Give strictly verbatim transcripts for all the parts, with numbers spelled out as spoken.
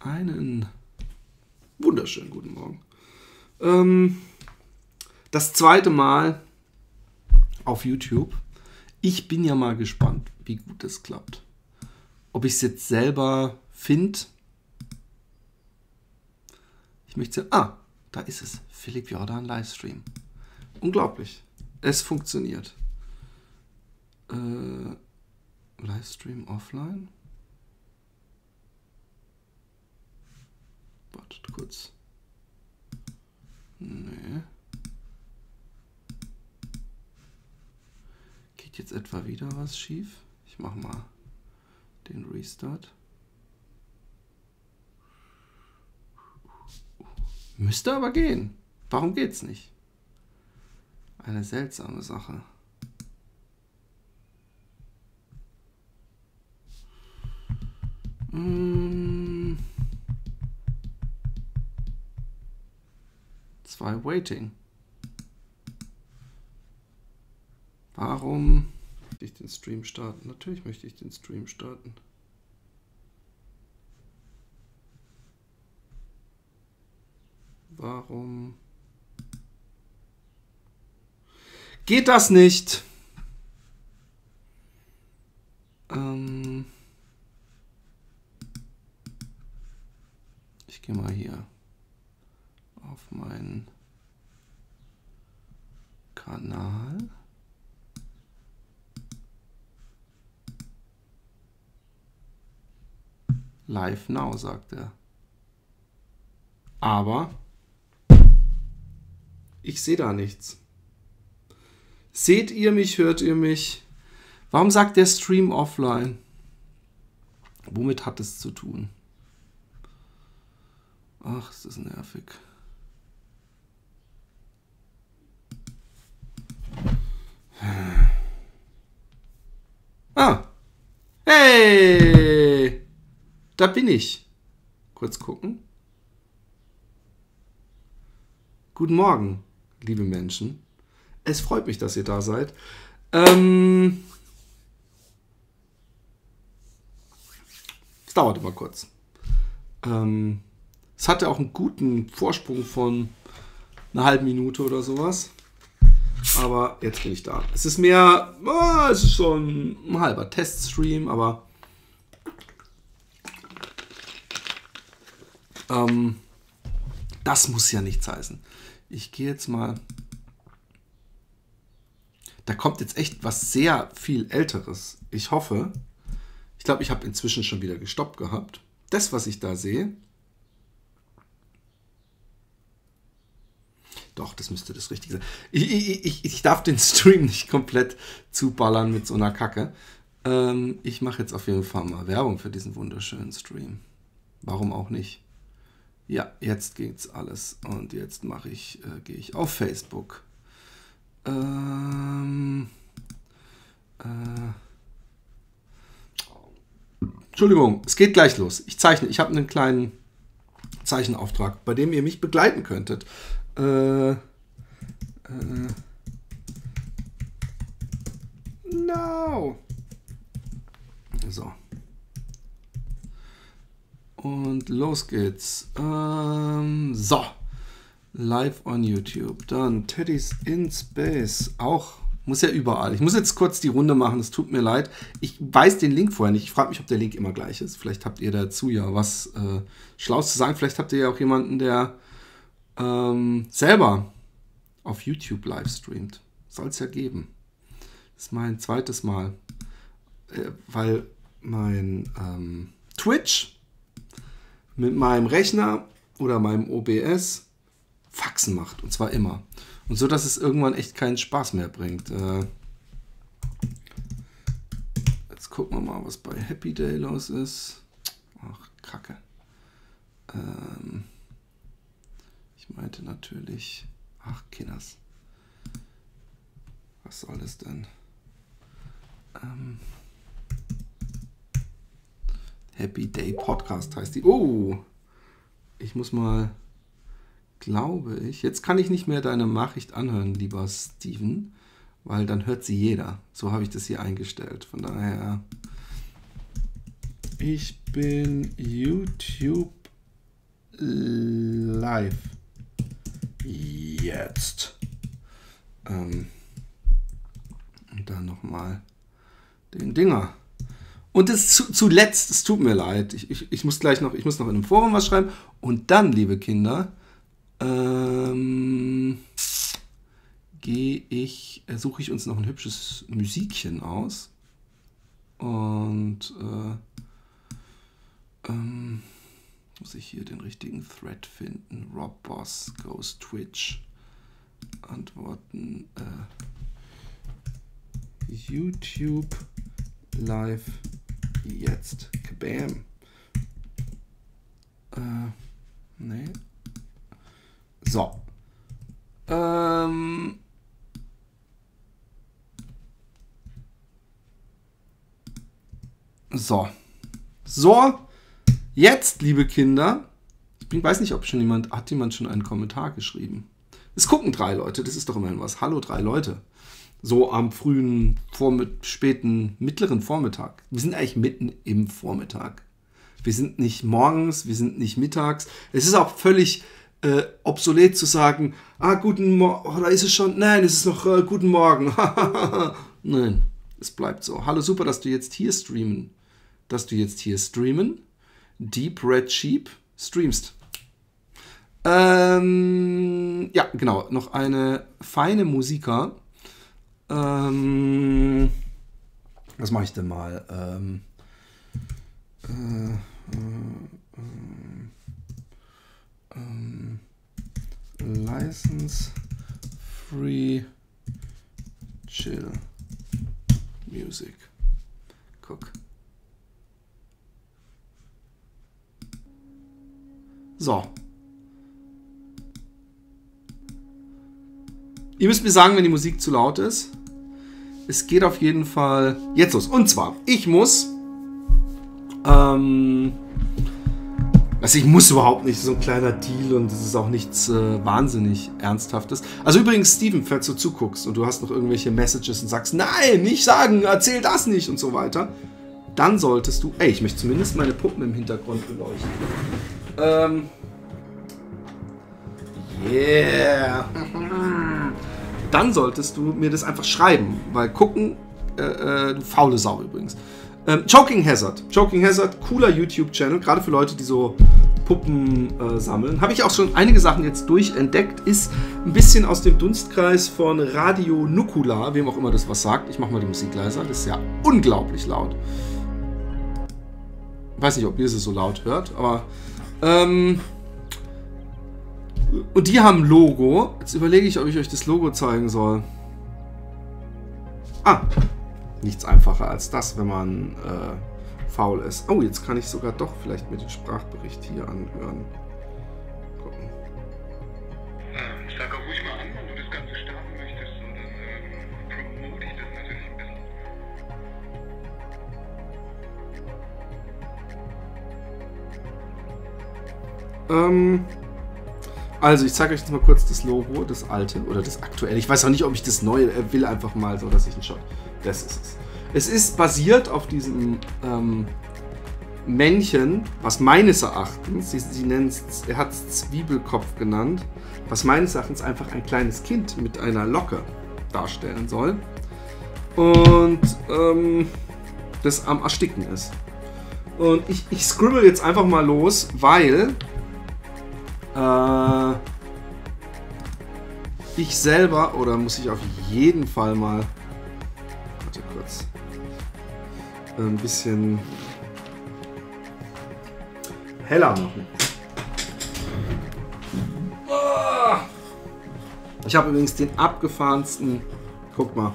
Einen wunderschönen guten Morgen. Ähm, das zweite Mal auf YouTube. Ich bin ja mal gespannt, wie gut das klappt. Ob ich es jetzt selber finde. Ich möchte sagen, ah, da ist es. Philipp Jordan Livestream. Unglaublich. Es funktioniert. Äh, Livestream offline. Wartet kurz. Nee. Geht jetzt etwa wieder was schief? Ich mache mal den Restart. Müsste aber gehen. Warum geht's nicht? Eine seltsame Sache. Hm. Zwei Waiting. Warum möchte ich den Stream starten? Natürlich möchte ich den Stream starten. Warum geht das nicht? Ähm ich gehe mal hier auf meinen Kanal. Live now, sagt er. Aber ich sehe da nichts. Seht ihr mich, hört ihr mich? Warum sagt der Stream offline? Womit hat es zu tun? Ach, ist das nervig. Ah. Hey. Da bin ich. Kurz gucken. Guten Morgen, liebe Menschen. Es freut mich, dass ihr da seid. Ähm, es dauert immer kurz. Ähm, es hatte auch einen guten Vorsprung von einer halben Minute oder sowas. Aber jetzt bin ich da. Es ist mehr, oh, es ist schon ein halber Teststream, aber ähm, das muss ja nichts heißen. Ich gehe jetzt mal. Da kommt jetzt echt was sehr viel Älteres. Ich hoffe, ich glaube, ich habe inzwischen schon wieder gestoppt gehabt. Das, was ich da sehe. Doch, das müsste das Richtige sein. Ich, ich, ich, ich darf den Stream nicht komplett zuballern mit so einer Kacke. Ähm, ich mache jetzt auf jeden Fall mal Werbung für diesen wunderschönen Stream. Warum auch nicht? Ja, jetzt geht's alles. Und jetzt mache ich, äh, gehe ich auf Facebook. Ähm, äh, Entschuldigung, es geht gleich los. Ich zeichne. Ich habe einen kleinen Zeichenauftrag, bei dem ihr mich begleiten könntet. Äh, äh, no. So. Und los geht's. Ähm, so. Live on YouTube. Dann Teddy's in Space. Auch, muss ja überall. Ich muss jetzt kurz die Runde machen, es tut mir leid. Ich weiß den Link vorher nicht. Ich frage mich, ob der Link immer gleich ist. Vielleicht habt ihr dazu ja was äh, Schlaues zu sagen. Vielleicht habt ihr ja auch jemanden, der ähm, selber auf YouTube live streamt. Soll es ja geben. Das ist mein zweites Mal. Äh, weil mein ähm, Twitch mit meinem Rechner oder meinem O B S Faxen macht. Und zwar immer. Und so, dass es irgendwann echt keinen Spaß mehr bringt. Äh jetzt gucken wir mal, was bei Happy Day los ist. Ach, Kacke. Ähm ich meinte natürlich... Ach, Kinders. Was soll das denn? Ähm Happy Day Podcast heißt die. Oh! Ich muss mal... Glaube ich. Jetzt kann ich nicht mehr deine Nachricht anhören, lieber Steven, weil dann hört sie jeder. So habe ich das hier eingestellt. Von daher, ich bin YouTube live. Jetzt. Ähm, und dann nochmal den Dinger. Und das zu, zuletzt, es tut mir leid, ich, ich, ich muss gleich noch, ich muss noch in einem Forum was schreiben. Und dann, liebe Kinder, ähm, gehe ich, äh, suche ich uns noch ein hübsches Musikchen aus. Und äh, ähm, muss ich hier den richtigen Thread finden. Rob Boss goes Twitch. Antworten. Äh, YouTube live jetzt. Kabam. Äh, nee. So. Ähm. So. So. Jetzt, liebe Kinder. Ich weiß nicht, ob schon jemand, hat jemand schon einen Kommentar geschrieben? Es gucken drei Leute, das ist doch immerhin was. Hallo, drei Leute. So am frühen, Vormitt- späten, mittleren Vormittag. Wir sind eigentlich mitten im Vormittag. Wir sind nicht morgens, wir sind nicht mittags. Es ist auch völlig äh, obsolet zu sagen, ah, guten Morgen, oh, da ist es schon. Nein, es ist noch äh, guten Morgen. Nein, es bleibt so. Hallo, super, dass du jetzt hier streamen. Dass du jetzt hier streamen. Deep Red Sheep streamst. Ähm, ja, genau. Noch eine feine Musiker. Ähm, was mache ich denn mal? Ähm, äh, äh, äh, äh, License Free Chill Music. Guck. So. Ihr müsst mir sagen, wenn die Musik zu laut ist. Es geht auf jeden Fall jetzt los. Und zwar, ich muss, ähm, also ich muss überhaupt nicht, so ein kleiner Deal und es ist auch nichts äh, wahnsinnig Ernsthaftes. Also übrigens, Steven, falls du zuguckst und du hast noch irgendwelche Messages und sagst, nein, nicht sagen, erzähl das nicht und so weiter, dann solltest du, ey, ich möchte zumindest meine Puppen im Hintergrund beleuchten. Ähm, yeah. Dann solltest du mir das einfach schreiben, weil gucken, äh, äh, du faule Sau übrigens. Ähm, Choking Hazard. Choking Hazard, cooler YouTube-Channel, gerade für Leute, die so Puppen äh, sammeln. Habe ich auch schon einige Sachen jetzt durchentdeckt, ist ein bisschen aus dem Dunstkreis von Radio Nukular, wem auch immer das was sagt. Ich mache mal die Musik leiser, das ist ja unglaublich laut. Ich weiß nicht, ob ihr sie so laut hört, aber ähm, und die haben ein Logo. Jetzt überlege ich, ob ich euch das Logo zeigen soll. Ah, nichts einfacher als das, wenn man äh, faul ist. Oh, jetzt kann ich sogar doch vielleicht mir den Sprachbericht hier anhören. Gucken. Ähm, sag auch ruhig mal an, wenn du das Ganze starten möchtest, und dann ähm, promote ich das natürlich ein bisschen. Ähm... Also, ich zeige euch jetzt mal kurz das Logo, das alte oder das aktuelle. Ich weiß auch nicht, ob ich das neue äh, will, einfach mal so, dass ich einen Shot. Das ist es. Es ist basiert auf diesem ähm, Männchen, was meines Erachtens, sie, sie nennen es, er hat es Zwiebelkopf genannt, was meines Erachtens einfach ein kleines Kind mit einer Locke darstellen soll. Und ähm, das am Ersticken ist. Und ich, ich scribble jetzt einfach mal los, weil Äh, ich selber, oder muss ich auf jeden Fall mal, warte kurz, ein bisschen heller machen. Ich habe übrigens den abgefahrensten, guck mal.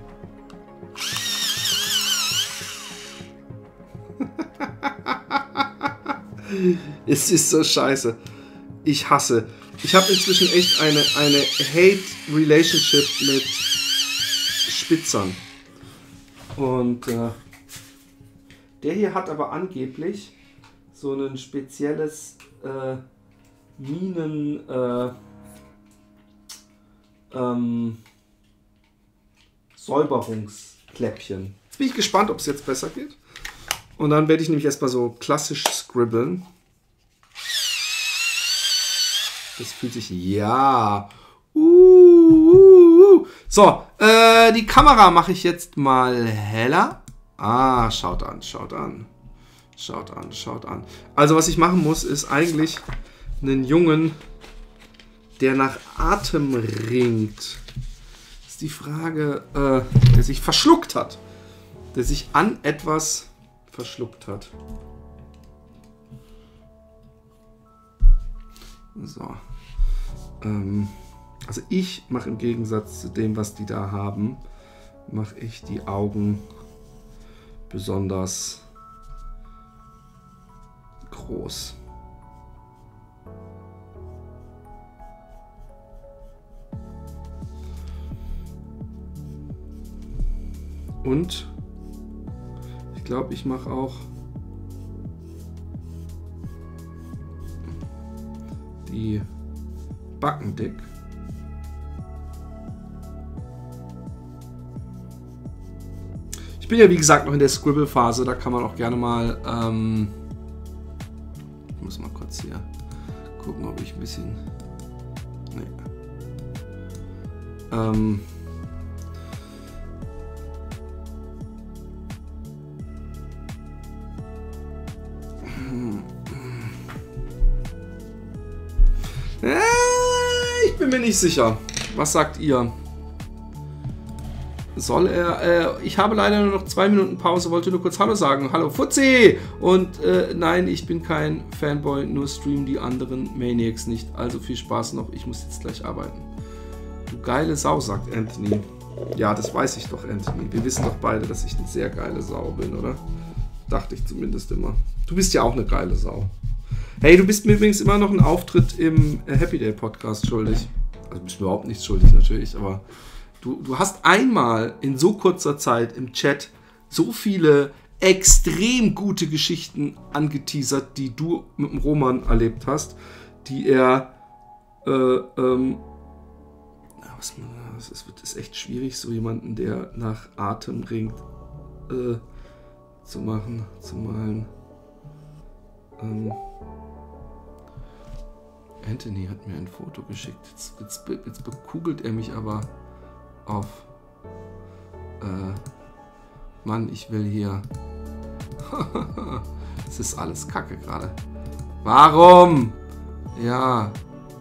Es ist so scheiße. Ich hasse. Ich habe inzwischen echt eine, eine Hate-Relationship mit Spitzern. Und äh, der hier hat aber angeblich so ein spezielles äh, Minen äh, ähm, Säuberungskläppchen. Jetzt bin ich gespannt, ob es jetzt besser geht. Und dann werde ich nämlich erstmal so klassisch scribbeln. Das fühlt sich... Ja. Uh, uh, uh. So, äh, die Kamera mache ich jetzt mal heller. Ah, schaut an, schaut an. Schaut an, schaut an. Also was ich machen muss, ist eigentlich einen Jungen, der nach Atem ringt. Das ist die Frage, äh, der sich verschluckt hat. Der sich an etwas verschluckt hat. So. Ähm, also ich mache im Gegensatz zu dem, was die da haben, mache ich die Augen besonders groß. Und ich glaube, ich mache auch die Backen dick. Ich bin ja wie gesagt noch in der Scribble-Phase, da kann man auch gerne mal, ähm, ich muss mal kurz hier gucken, ob ich ein bisschen, nee. ähm, ich bin mir nicht sicher. Was sagt ihr? Soll er... Äh, ich habe leider nur noch zwei Minuten Pause, wollte nur kurz Hallo sagen. Hallo Fuzzi! Und äh, nein, ich bin kein Fanboy, nur streamen die anderen Maniacs nicht. Also viel Spaß noch, ich muss jetzt gleich arbeiten. Du geile Sau, sagt Anthony. Ja, das weiß ich doch, Anthony. Wir wissen doch beide, dass ich eine sehr geile Sau bin, oder? Dachte ich zumindest immer. Du bist ja auch eine geile Sau. Hey, du bist mir übrigens immer noch einen Auftritt im Happy Day Podcast schuldig. Also du bist mir überhaupt nichts schuldig natürlich, aber du, du hast einmal in so kurzer Zeit im Chat so viele extrem gute Geschichten angeteasert, die du mit dem Roman erlebt hast, die er äh, ähm, was, es wird ist echt schwierig, so jemanden, der nach Atem ringt, äh, zu machen, zu malen. Ähm, Anthony hat mir ein Foto geschickt. Jetzt, jetzt, jetzt bekugelt er mich aber auf. Äh, Mann, ich will hier. Es ist alles Kacke gerade. Warum? Ja.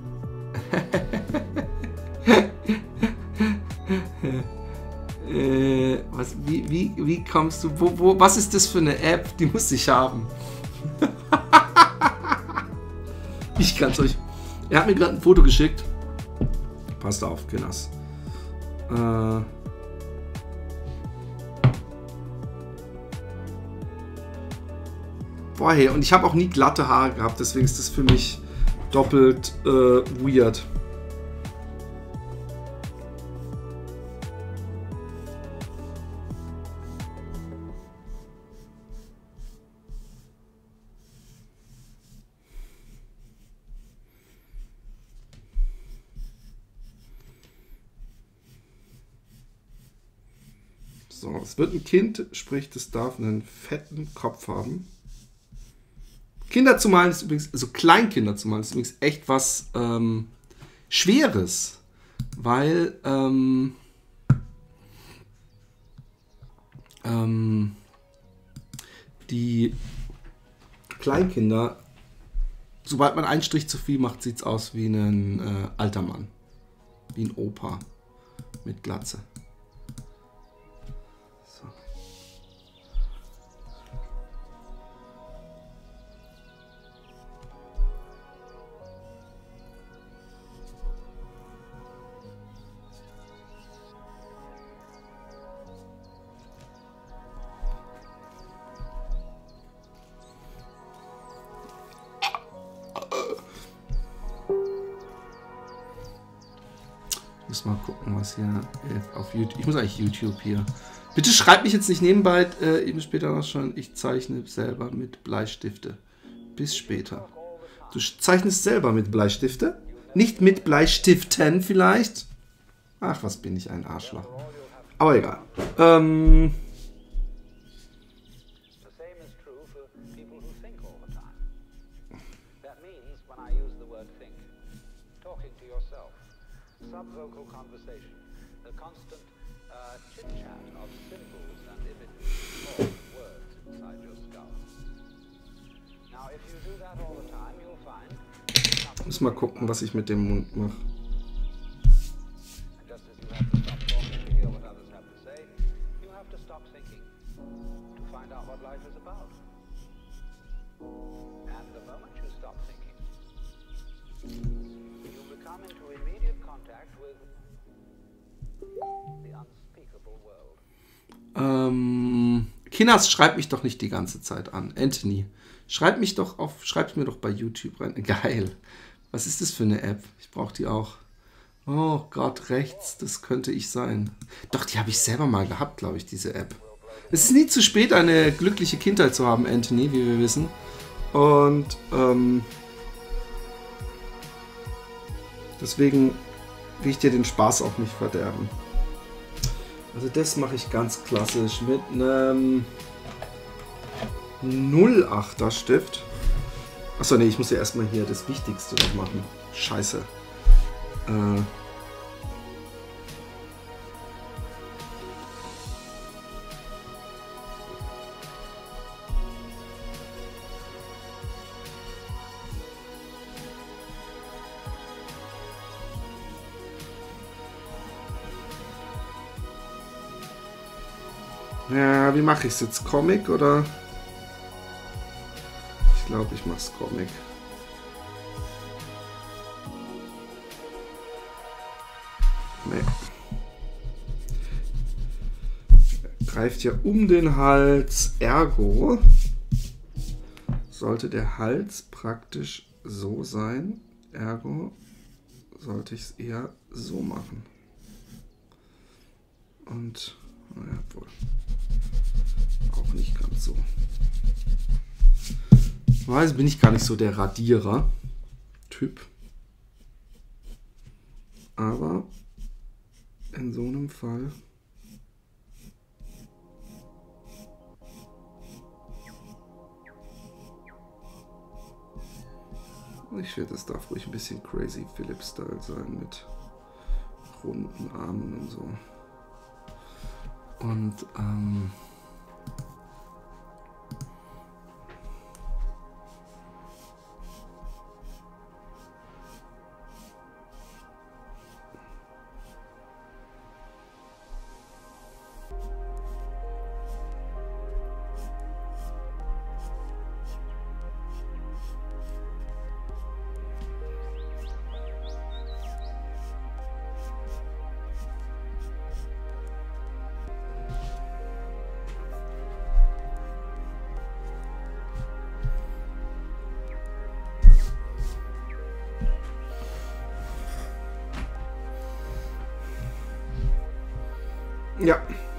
äh, was, wie, wie, wie kommst du? Wo, wo, was ist das für eine App? Die muss ich haben. Ich kann es euch. Er hat mir gerade ein Foto geschickt. Passt auf, Kinders. Äh. Boah, hey, und ich habe auch nie glatte Haare gehabt, deswegen ist das für mich doppelt äh, weird. So, es wird ein Kind, sprich, das darf einen fetten Kopf haben. Kinder zu malen ist übrigens, also Kleinkinder zu malen ist übrigens echt was ähm, Schweres, weil ähm, ähm, die Kleinkinder, sobald man einen Strich zu viel macht, sieht es aus wie ein äh, alter Mann, wie ein Opa mit Glatze. Ich muss mal gucken, was hier auf YouTube. Ich muss eigentlich YouTube hier. Bitte schreibt mich jetzt nicht nebenbei, äh, eben später noch schon. Ich zeichne selber mit Bleistifte. Bis später. Du zeichnest selber mit Bleistifte? Nicht mit Bleistiften vielleicht? Ach, was bin ich ein Arschloch. Aber egal. Ähm. talking to yourself. Subvocal conversation. The constant uh, chit-chat of symbols and images or words inside your skull. Now, if you do that all the time, you'll find... Ich muss mal gucken, was ich mit dem Mund mache. And just as you have to stop talking to hear what others have to say, you have to stop thinking to find out what life is about. And the moment you stop thinking, you become into immediate contact with the unspeakable world. Ähm, Kinas, schreib mich doch nicht die ganze Zeit an. Anthony, schreib mich doch auf, schreib mir doch bei YouTube rein. Geil. Was ist das für eine App? Ich brauche die auch. Oh Gott, rechts, das könnte ich sein. Doch, die habe ich selber mal gehabt, glaube ich, diese App. Es ist nie zu spät, eine glückliche Kindheit zu haben, Anthony, wie wir wissen. Und ähm, deswegen will ich dir den Spaß auch nicht verderben. Also das mache ich ganz klassisch mit einem null achter Stift. Achso, nee, ich muss ja erstmal hier das Wichtigste noch machen. Scheiße. Äh... Ja, wie mache ich es jetzt? Comic oder? Ich glaube, ich mache es Comic. Nee. Greift ja um den Hals, ergo sollte der Hals praktisch so sein, ergo sollte ich es eher so machen. Und, naja, wohl. Auch nicht ganz so. Weiß bin ich gar nicht so der Radierer-Typ. Aber in so einem Fall ich finde, es darf ruhig ein bisschen Crazy Philip-Style sein mit runden Armen und so. Und ähm ja.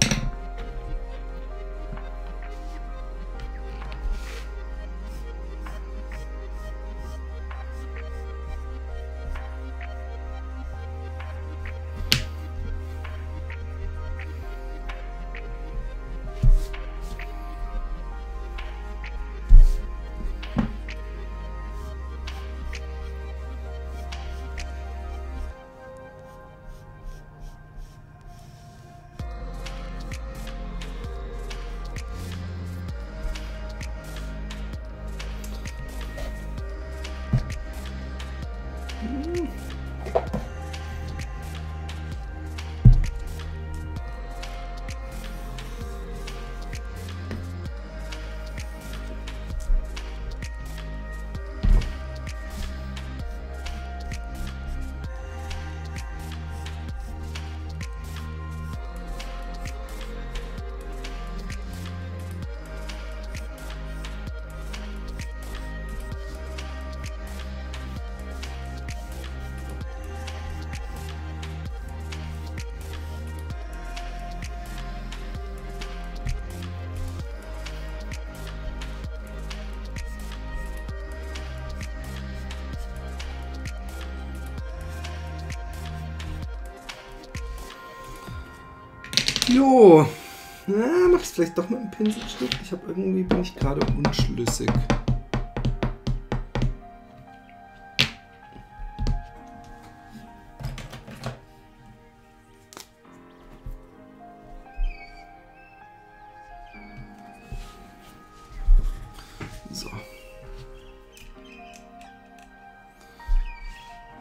Jo, ja, mach ich es vielleicht doch mit einem Pinselstift. Ich habe irgendwie, bin ich gerade unschlüssig.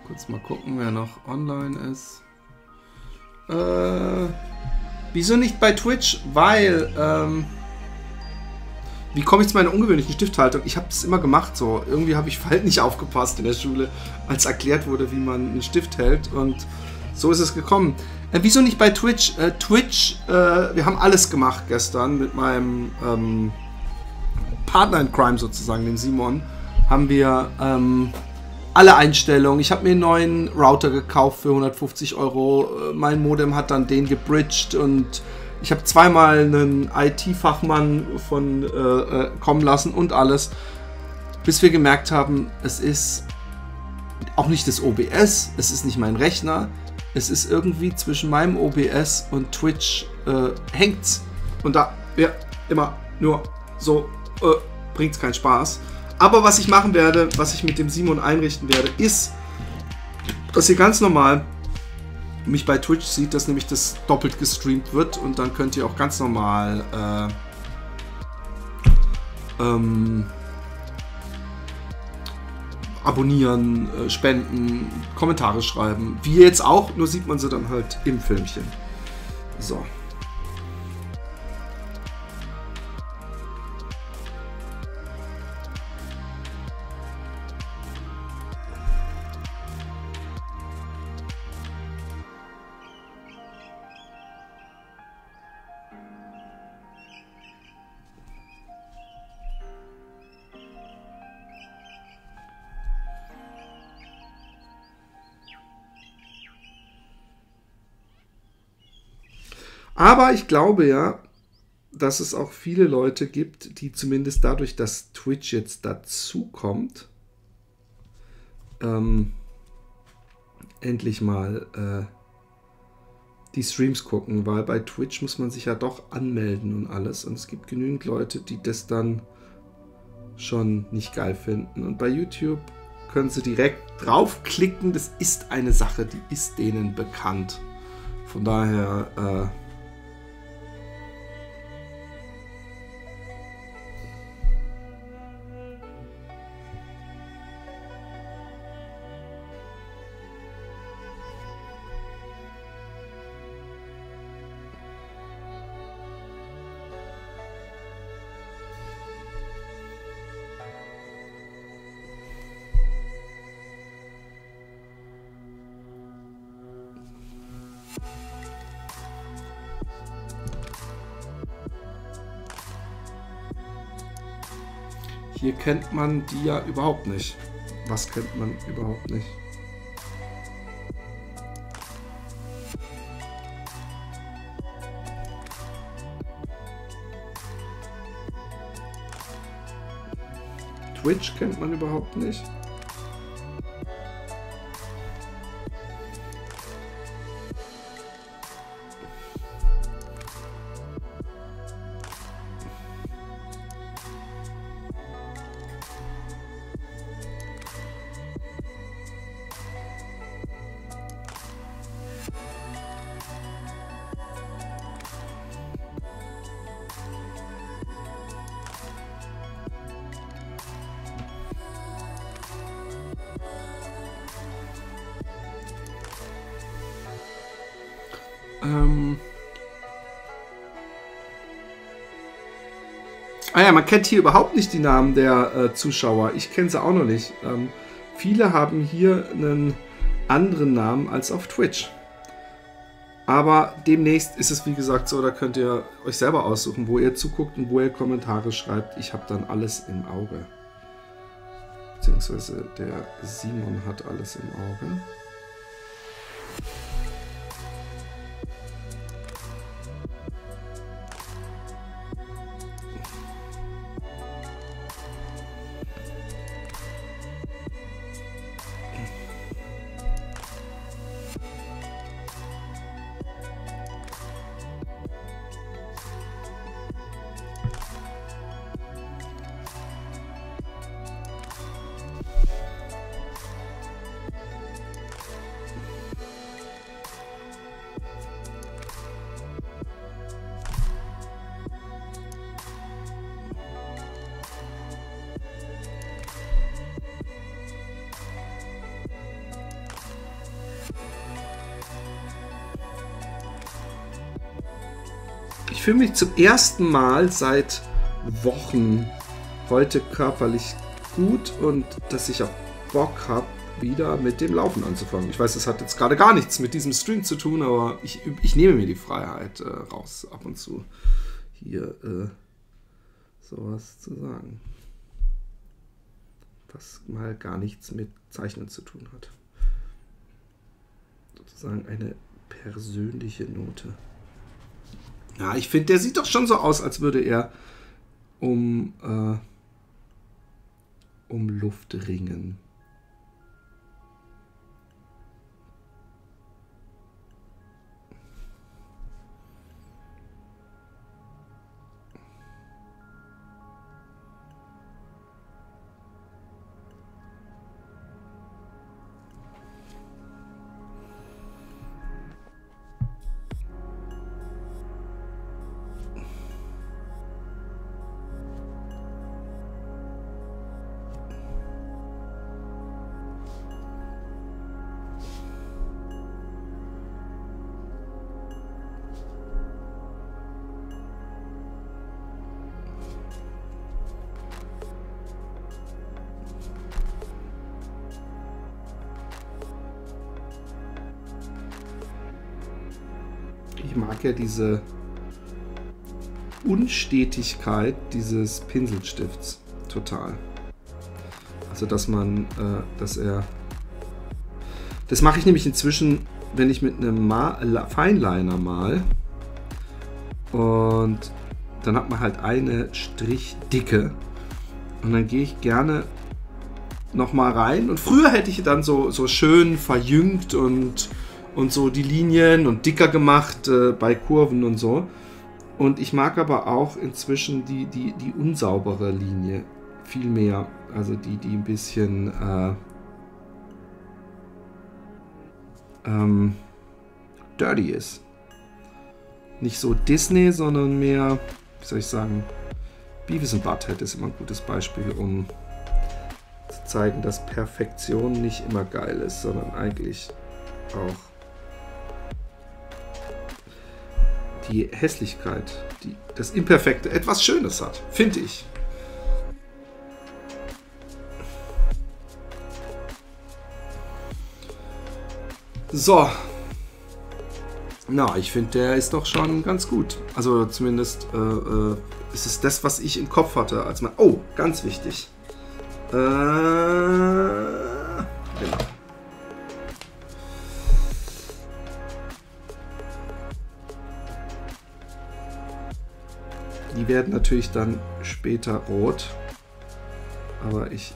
Kurz mal gucken, wer noch online ist. Äh, wieso nicht bei Twitch? Weil, ähm, wie komme ich zu meiner ungewöhnlichen Stifthaltung? Ich habe das immer gemacht so. Irgendwie habe ich halt nicht aufgepasst in der Schule, als erklärt wurde, wie man einen Stift hält. Und so ist es gekommen. Äh, wieso nicht bei Twitch? Äh, Twitch, äh, wir haben alles gemacht gestern mit meinem ähm, Partner in Crime sozusagen, dem Simon. Haben wir ähm, alle Einstellungen. Ich habe mir einen neuen Router gekauft für hundertfünfzig Euro. Mein Modem hat dann den gebridged und ich habe zweimal einen I T-Fachmann von äh, kommen lassen und alles, bis wir gemerkt haben, es ist auch nicht das O B S, es ist nicht mein Rechner, es ist irgendwie zwischen meinem O B S und Twitch äh, hängt's. Und da, ja, immer nur so äh, bringt's keinen Spaß. Aber was ich machen werde, was ich mit dem Simon einrichten werde, ist, dass ihr ganz normal mich bei Twitch sieht, dass nämlich das doppelt gestreamt wird und dann könnt ihr auch ganz normal äh, ähm, abonnieren, äh, spenden, Kommentare schreiben. Wie jetzt auch, nur sieht man sie dann halt im Filmchen. So. Aber ich glaube ja, dass es auch viele Leute gibt, die zumindest dadurch, dass Twitch jetzt dazu kommt, ähm, endlich mal äh, die Streams gucken, weil bei Twitch muss man sich ja doch anmelden und alles und es gibt genügend Leute, die das dann schon nicht geil finden. Und bei YouTube können sie direkt draufklicken, das ist eine Sache, die ist denen bekannt. Von daher äh, hier kennt man die ja überhaupt nicht. Was kennt man überhaupt nicht? Twitch kennt man überhaupt nicht. Ähm ah ja, man kennt hier überhaupt nicht die Namen der äh, Zuschauer. Ich kenne sie auch noch nicht. Ähm, viele haben hier einen anderen Namen als auf Twitch. Aber demnächst ist es wie gesagt so, da könnt ihr euch selber aussuchen, wo ihr zuguckt und wo ihr Kommentare schreibt. Ich habe dann alles im Auge. Beziehungsweise der Simon hat alles im Auge. Ich fühle mich zum ersten Mal seit Wochen heute körperlich gut und dass ich auch Bock habe, wieder mit dem Laufen anzufangen. Ich weiß, das hat jetzt gerade gar nichts mit diesem Stream zu tun, aber ich, ich nehme mir die Freiheit äh, raus, ab und zu hier äh, sowas zu sagen, was mal gar nichts mit Zeichnen zu tun hat. Sozusagen eine persönliche Note. Ja, ich finde, der sieht doch schon so aus, als würde er um, äh, um Luft ringen. Ich mag ja diese Unstetigkeit dieses Pinselstifts total. Also dass man, äh, dass er, das mache ich nämlich inzwischen, wenn ich mit einem mal, Fineliner mal und dann hat man halt eine Strichdicke und dann gehe ich gerne noch mal rein und früher hätte ich dann so, so schön verjüngt und und so die Linien und dicker gemacht äh, bei Kurven und so. Und ich mag aber auch inzwischen die, die, die unsaubere Linie viel mehr. Also die, die ein bisschen äh, ähm, dirty ist. Nicht so Disney, sondern mehr, wie soll ich sagen, Beavis and Butthead ist immer ein gutes Beispiel, um zu zeigen, dass Perfektion nicht immer geil ist, sondern eigentlich auch die Hässlichkeit, die, das Imperfekte, etwas Schönes hat, finde ich. So. Na, ich finde, der ist doch schon ganz gut. Also zumindest äh, äh, ist es das, was ich im Kopf hatte, als man... Oh, ganz wichtig. Äh, genau. Die werden natürlich dann später rot, aber ich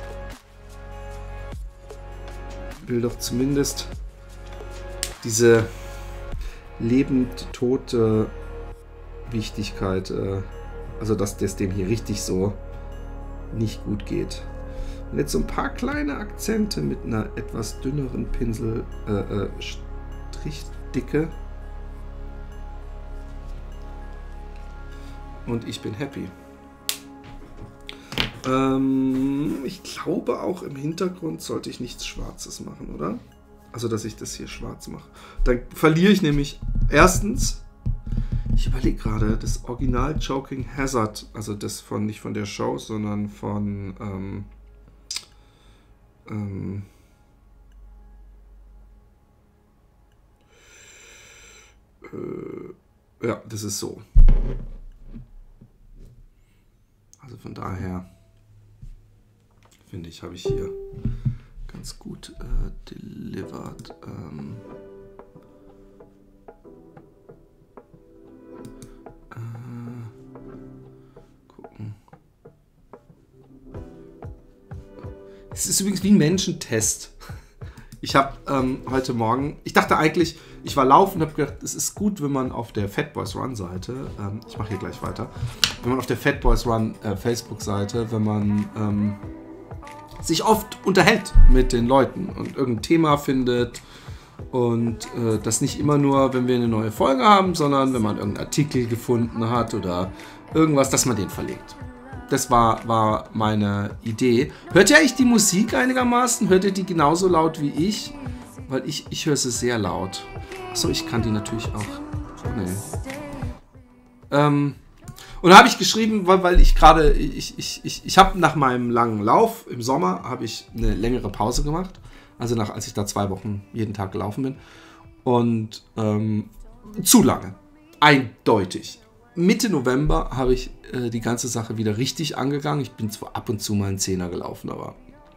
will doch zumindest diese lebend-tote Wichtigkeit, äh, also dass das dem hier richtig so nicht gut geht. Und jetzt so ein paar kleine Akzente mit einer etwas dünneren Pinsel, äh, äh, Strichdicke. Und ich bin happy. Ähm, ich glaube auch im Hintergrund sollte ich nichts Schwarzes machen, oder? Also, dass ich das hier schwarz mache. Dann verliere ich nämlich erstens, ich überlege gerade, das Original Joking Hazard, also das von, nicht von der Show, sondern von, ähm, ähm, äh, ja, das ist so. Also von daher finde ich, habe ich hier ganz gut äh, delivered. Ähm, äh, gucken. Es ist übrigens wie ein Menschentest. Ich habe ähm, heute Morgen, ich dachte eigentlich, ich war laufen und habe gedacht, es ist gut, wenn man auf der Fat Boys Run Seite, ähm, ich mache hier gleich weiter, wenn man auf der Fat Boys Run äh, Facebook Seite, wenn man ähm, sich oft unterhält mit den Leuten und irgendein Thema findet und äh, das nicht immer nur, wenn wir eine neue Folge haben, sondern wenn man irgendeinen Artikel gefunden hat oder irgendwas, dass man den verlegt. Das war, war meine Idee. Hört ihr eigentlich die Musik einigermaßen? Hört ihr die genauso laut wie ich? Weil ich, ich höre sie sehr laut. Achso, ich kann die natürlich auch. Oh, nee. Ähm, und da habe ich geschrieben, weil, weil ich gerade, ich, ich, ich, ich habe nach meinem langen Lauf im Sommer, habe ich eine längere Pause gemacht. Also nach, als ich da zwei Wochen jeden Tag gelaufen bin. Und ähm, zu lange. Eindeutig. Mitte November habe ich äh, die ganze Sache wieder richtig angegangen. Ich bin zwar ab und zu mal einen Zehner gelaufen, aber...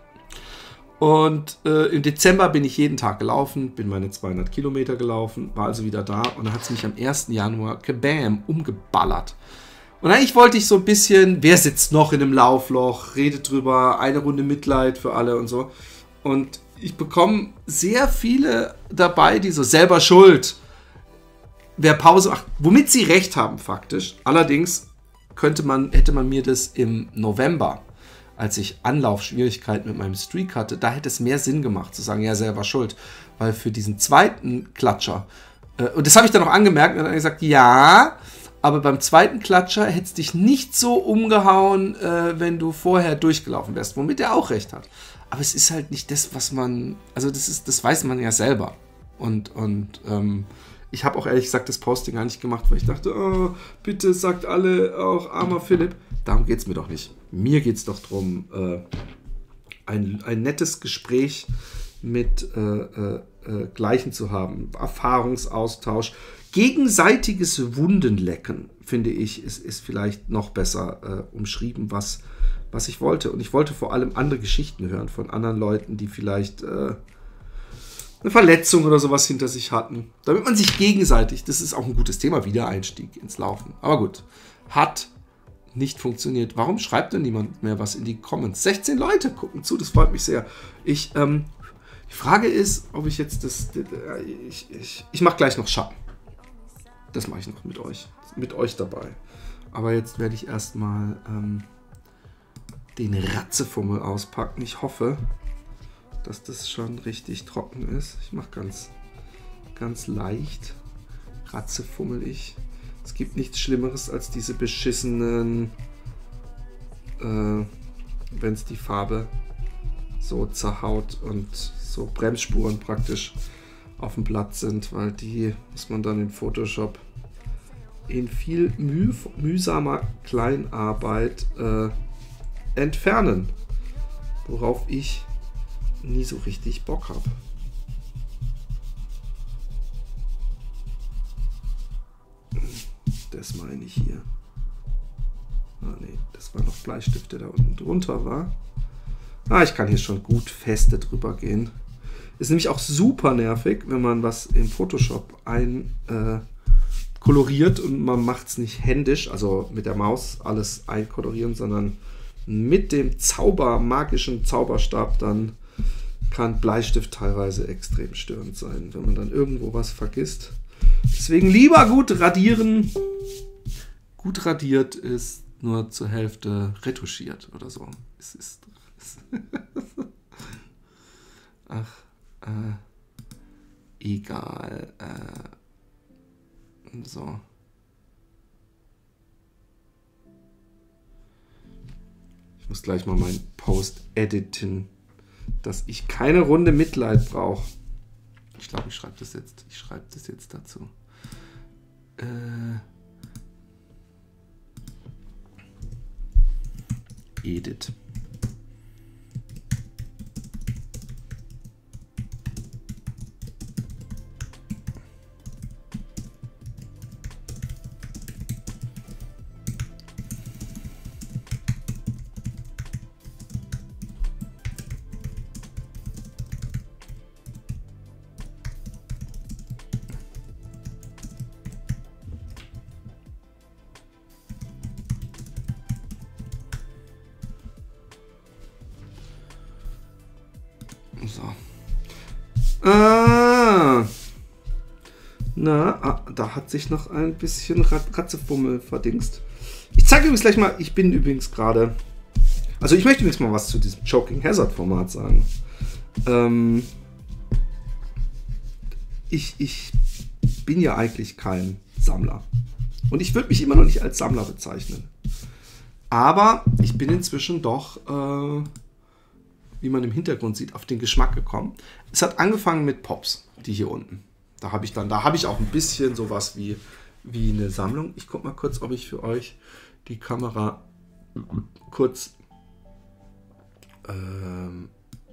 Und äh, im Dezember bin ich jeden Tag gelaufen, bin meine zweihundert Kilometer gelaufen, war also wieder da. Und dann hat es mich am ersten Januar, kabam, umgeballert. Und eigentlich wollte ich so ein bisschen, wer sitzt noch in einem Laufloch, redet drüber, eine Runde Mitleid für alle und so. Und ich bekomme sehr viele dabei, die so selber schuld, wer Pause macht, womit sie recht haben faktisch. Allerdings könnte man, hätte man mir das im November, als ich Anlaufschwierigkeiten mit meinem Streak hatte, da hätte es mehr Sinn gemacht, zu sagen, ja, selber schuld. Weil für diesen zweiten Klatscher, äh, und das habe ich dann auch angemerkt, und dann gesagt, ja, aber beim zweiten Klatscher hätte es dich nicht so umgehauen, äh, wenn du vorher durchgelaufen wärst, womit er auch recht hat. Aber es ist halt nicht das, was man, also das ist, das weiß man ja selber. Und, und ähm, ich habe auch ehrlich gesagt das Posting gar nicht gemacht, weil ich dachte, oh, bitte sagt alle, auch armer Philipp. Darum geht es mir doch nicht. Mir geht es doch darum, äh, ein, ein nettes Gespräch mit äh, äh, äh, Gleichen zu haben. Erfahrungsaustausch. Gegenseitiges Wundenlecken, finde ich, ist, ist vielleicht noch besser äh, umschrieben, was, was ich wollte. Und ich wollte vor allem andere Geschichten hören von anderen Leuten, die vielleicht... Äh, eine Verletzung oder sowas hinter sich hatten. Damit man sich gegenseitig, das ist auch ein gutes Thema, Wiedereinstieg ins Laufen. Aber gut, hat nicht funktioniert. Warum schreibt denn niemand mehr was in die Comments? sechzehn Leute gucken zu, das freut mich sehr. Ich, ähm, die Frage ist, ob ich jetzt das, ich, ich, ich mache gleich noch Schatten. Das mache ich noch mit euch, mit euch dabei. Aber jetzt werde ich erstmal ähm, den Ratzefummel auspacken. Ich hoffe, dass das schon richtig trocken ist. Ich mache ganz, ganz leicht. Ratzefummel ich. Es gibt nichts Schlimmeres als diese beschissenen, äh, wenn es die Farbe so zerhaut und so Bremsspuren praktisch auf dem Blatt sind, weil die muss man dann in Photoshop in viel müh mühsamer Kleinarbeit äh, entfernen. Worauf ich nie so richtig Bock habe. Das meine ich hier. Ah ne, das war noch Bleistift, der da unten drunter war. Ah, ich kann hier schon gut feste drüber gehen. Ist nämlich auch super nervig, wenn man was im Photoshop einkoloriert äh, und man macht es nicht händisch, also mit der Maus alles einkolorieren, sondern mit dem Zauber, magischen Zauberstab dann kann Bleistift teilweise extrem störend sein, wenn man dann irgendwo was vergisst. Deswegen lieber gut radieren. Gut radiert ist nur zur Hälfte retuschiert oder so. Es ist... Ach, äh, egal. Äh, so. Ich muss gleich mal meinen Post editen, dass ich keine Runde Mitleid brauche. Ich glaube, ich schreibe das jetzt. Ich schreibe das jetzt dazu. Äh, Edit. So. Ah. Na, ah, da hat sich noch ein bisschen Ratzefummel verdingst. Ich zeige übrigens gleich mal, ich bin übrigens gerade... Also ich möchte übrigens mal was zu diesem Choking Hazard Format sagen. Ähm, ich, ich bin ja eigentlich kein Sammler. Und ich würde mich immer noch nicht als Sammler bezeichnen. Aber ich bin inzwischen doch... Äh, wie man im Hintergrund sieht, auf den Geschmack gekommen. Es hat angefangen mit Pops, die hier unten. Da habe ich dann, da habe ich auch ein bisschen sowas wie wie eine Sammlung. Ich gucke mal kurz, ob ich für euch die Kamera kurz ähm,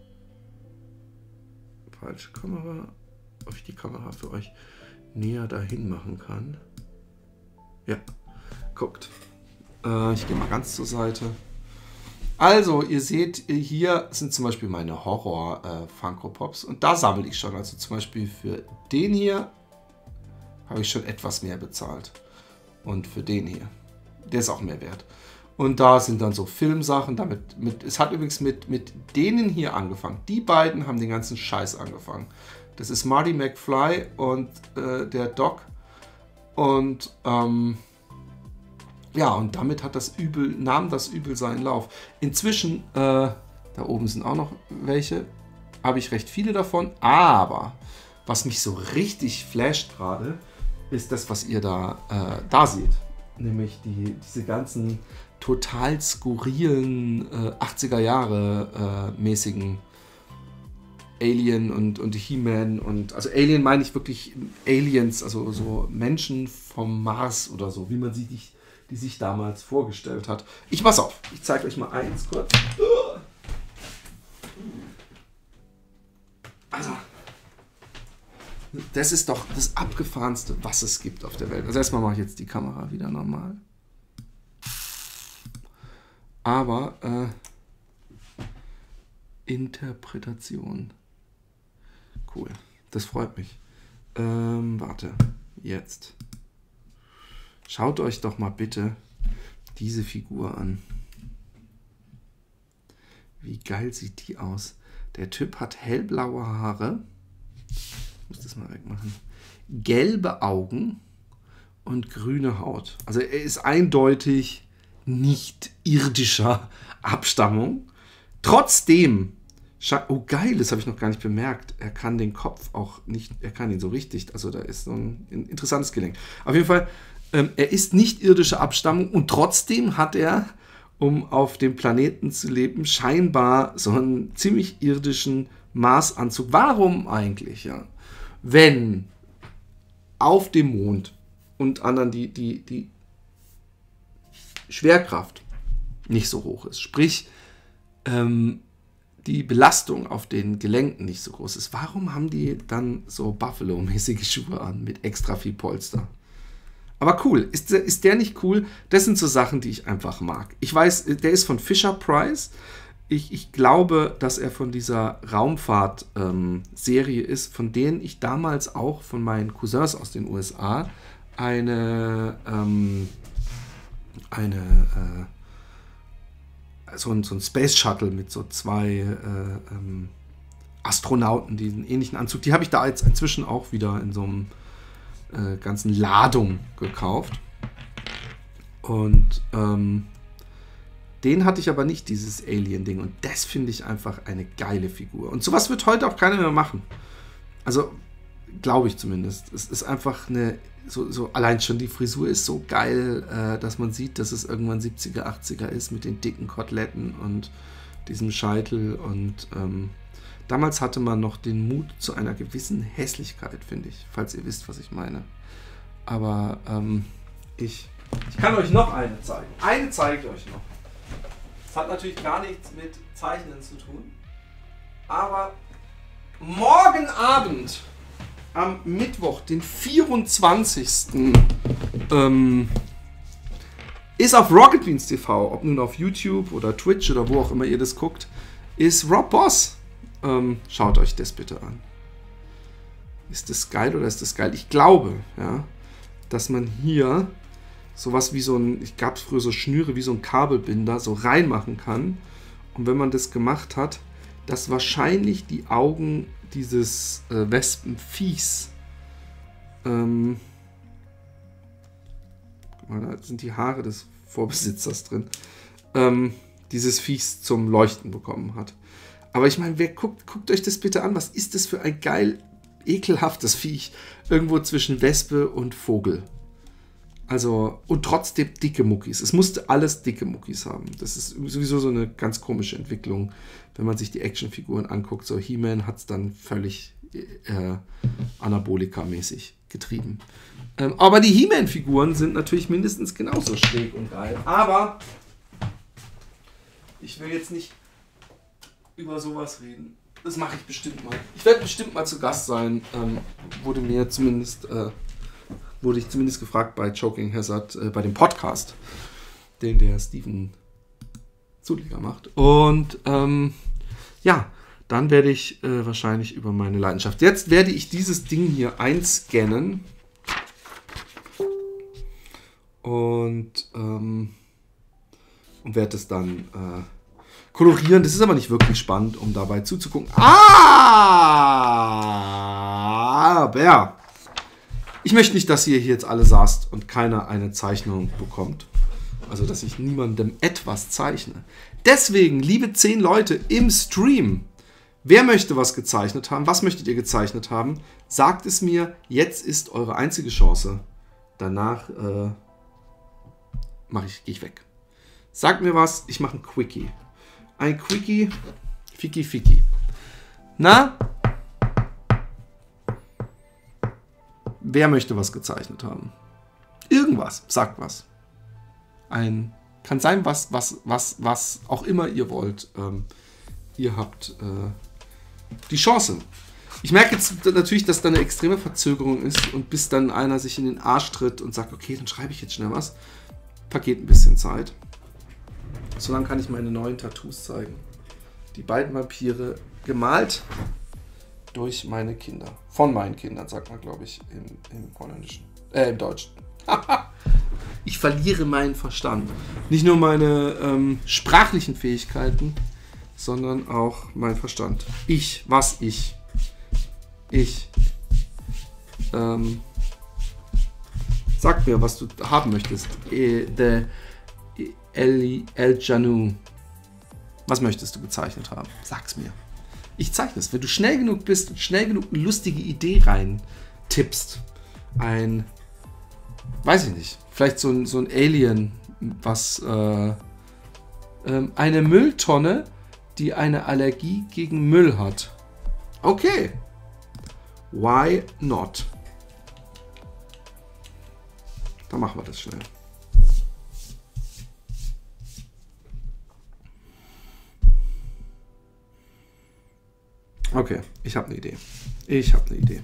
falsche Kamera, ob ich die Kamera für euch näher dahin machen kann. Ja, guckt. Äh, ich gehe mal ganz zur Seite. Also, ihr seht, hier sind zum Beispiel meine Horror-Funko-Pops und da sammle ich schon. Also zum Beispiel für den hier habe ich schon etwas mehr bezahlt. Und für den hier, der ist auch mehr wert. Und da sind dann so Filmsachen. Damit, mit, es hat übrigens mit, mit denen hier angefangen. Die beiden haben den ganzen Scheiß angefangen. Das ist Marty McFly und äh, der Doc. Und ähm, ja, und damit hat das Übel, nahm das Übel seinen Lauf. Inzwischen, äh, da oben sind auch noch welche, habe ich recht viele davon. Aber was mich so richtig flasht gerade, ist das, was ihr da, äh, da seht. Nämlich die, diese ganzen total skurrilen äh, achtziger Jahre äh, mäßigen Alien und, und He-Man und also Alien meine ich wirklich Aliens, also so Menschen vom Mars oder so, wie man sie die, die sich damals vorgestellt hat. Ich pass auf, ich zeige euch mal eins kurz. Also, das ist doch das Abgefahrenste, was es gibt auf der Welt. Also erstmal mache ich jetzt die Kamera wieder normal. Aber äh, Interpretation. Cool, das freut mich. Ähm, warte, jetzt. Schaut euch doch mal bitte diese Figur an. Wie geil sieht die aus? Der Typ hat hellblaue Haare. Ich muss das mal wegmachen. Gelbe Augen und grüne Haut. Also er ist eindeutig nicht irdischer Abstammung. Trotzdem, oh geil, das habe ich noch gar nicht bemerkt. Er kann den Kopf auch nicht, er kann ihn so richtig, also da ist so ein, ein interessantes Gelenk. Auf jeden Fall, ähm, er ist nicht irdischer Abstammung und trotzdem hat er, um auf dem Planeten zu leben, scheinbar so einen ziemlich irdischen Marsanzug. Warum eigentlich, ja? Wenn auf dem Mond und anderen die, die, die Schwerkraft nicht so hoch ist, sprich ähm, die Belastung auf den Gelenken nicht so groß ist, warum haben die dann so Buffalo-mäßige Schuhe an mit extra viel Polster? Aber cool, ist der, ist der nicht cool? Das sind so Sachen, die ich einfach mag. Ich weiß, der ist von Fisher-Price. Ich, ich glaube, dass er von dieser Raumfahrt-Serie ähm, ist, von denen ich damals auch von meinen Cousins aus den U S A eine ähm, eine äh, so, ein, so ein Space Shuttle mit so zwei äh, ähm, Astronauten, die einen ähnlichen Anzug, die habe ich da jetzt inzwischen auch wieder in so einem äh, ganzen Ladung gekauft. Und ähm, den hatte ich aber nicht, dieses Alien-Ding. Und das finde ich einfach eine geile Figur. Und sowas wird heute auch keiner mehr machen. Also, glaube ich zumindest. Es ist einfach eine, so, so allein schon die Frisur ist so geil, äh, dass man sieht, dass es irgendwann siebziger, achtziger ist mit den dicken Koteletten und diesem Scheitel. Und ähm, damals hatte man noch den Mut zu einer gewissen Hässlichkeit, finde ich, falls ihr wisst, was ich meine. Aber ähm, ich, ich kann euch noch eine zeigen. Eine zeige ich euch noch. Das hat natürlich gar nichts mit Zeichnen zu tun. Aber morgen Abend, am Mittwoch, den vierundzwanzigsten Ähm, ist auf Rocket Beans T V, ob nun auf YouTube oder Twitch oder wo auch immer ihr das guckt, ist Rob Boss. Ähm, schaut euch das bitte an. Ist das geil oder ist das geil? Ich glaube, ja, dass man hier sowas wie so ein, ich gab es früher so Schnüre wie so ein Kabelbinder, so reinmachen kann. Und wenn man das gemacht hat, dass wahrscheinlich die Augen dieses äh, Wespenviehs, ähm, guck mal, da sind die Haare des Vorbesitzers drin, ähm, dieses Viehs zum Leuchten bekommen hat. Aber ich meine, wer guckt, guckt euch das bitte an, was ist das für ein geil, ekelhaftes Viech, irgendwo zwischen Wespe und Vogel. Also, und trotzdem dicke Muckis. Es musste alles dicke Muckis haben. Das ist sowieso so eine ganz komische Entwicklung, wenn man sich die Actionfiguren anguckt. So, He-Man hat es dann völlig äh, Anabolika-mäßig getrieben. Ähm, aber die He-Man-Figuren sind natürlich mindestens genauso schräg und geil. Aber ich will jetzt nicht über sowas reden. Das mache ich bestimmt mal. Ich werde bestimmt mal zu Gast sein. Ähm, wurde mir zumindest, äh, wurde ich zumindest gefragt bei Choking Hazard, äh, bei dem Podcast, den der Steven Zuleger macht. Und ähm, ja, dann werde ich äh, wahrscheinlich über meine Leidenschaft. Jetzt werde ich dieses Ding hier einscannen. Und, ähm, und werde es dann äh, kolorieren. Das ist aber nicht wirklich spannend, um dabei zuzugucken. Aber ich möchte nicht, dass ihr hier jetzt alle saßt und keiner eine Zeichnung bekommt. Also, dass ich niemandem etwas zeichne. Deswegen, liebe zehn Leute im Stream, wer möchte was gezeichnet haben? Was möchtet ihr gezeichnet haben? Sagt es mir. Jetzt ist eure einzige Chance. Danach äh, mache ich, gehe ich weg. Sagt mir was. Ich mache ein Quickie. Ein Quickie. Ficky, Ficky. Na? Wer möchte was gezeichnet haben? Irgendwas. Sagt was. Ein, kann sein, was, was, was, was auch immer ihr wollt. Ähm, ihr habt äh, die Chance. Ich merke jetzt natürlich, dass da eine extreme Verzögerung ist und bis dann einer sich in den Arsch tritt und sagt, okay, dann schreibe ich jetzt schnell was. Vergeht ein bisschen Zeit. Solange kann ich meine neuen Tattoos zeigen. Die beiden Vampire gemalt durch meine Kinder. Von meinen Kindern, sagt man, glaube ich, im, im Holländischen. Äh, im Deutschen. Ich verliere meinen Verstand. Nicht nur meine ähm, sprachlichen Fähigkeiten, sondern auch mein Verstand. Ich, was ich. Ich. Ähm, sag mir, was du haben möchtest. E, de, El, El Janu. Was möchtest du gezeichnet haben? Sag's mir. Ich zeichne es. Wenn du schnell genug bist und schnell genug eine lustige Idee rein tippst. Ein, weiß ich nicht, vielleicht so ein, so ein Alien, was äh, ähm, eine Mülltonne, die eine Allergie gegen Müll hat. Okay. Why not? Dann machen wir das schnell. Okay, ich habe eine Idee. Ich habe eine Idee.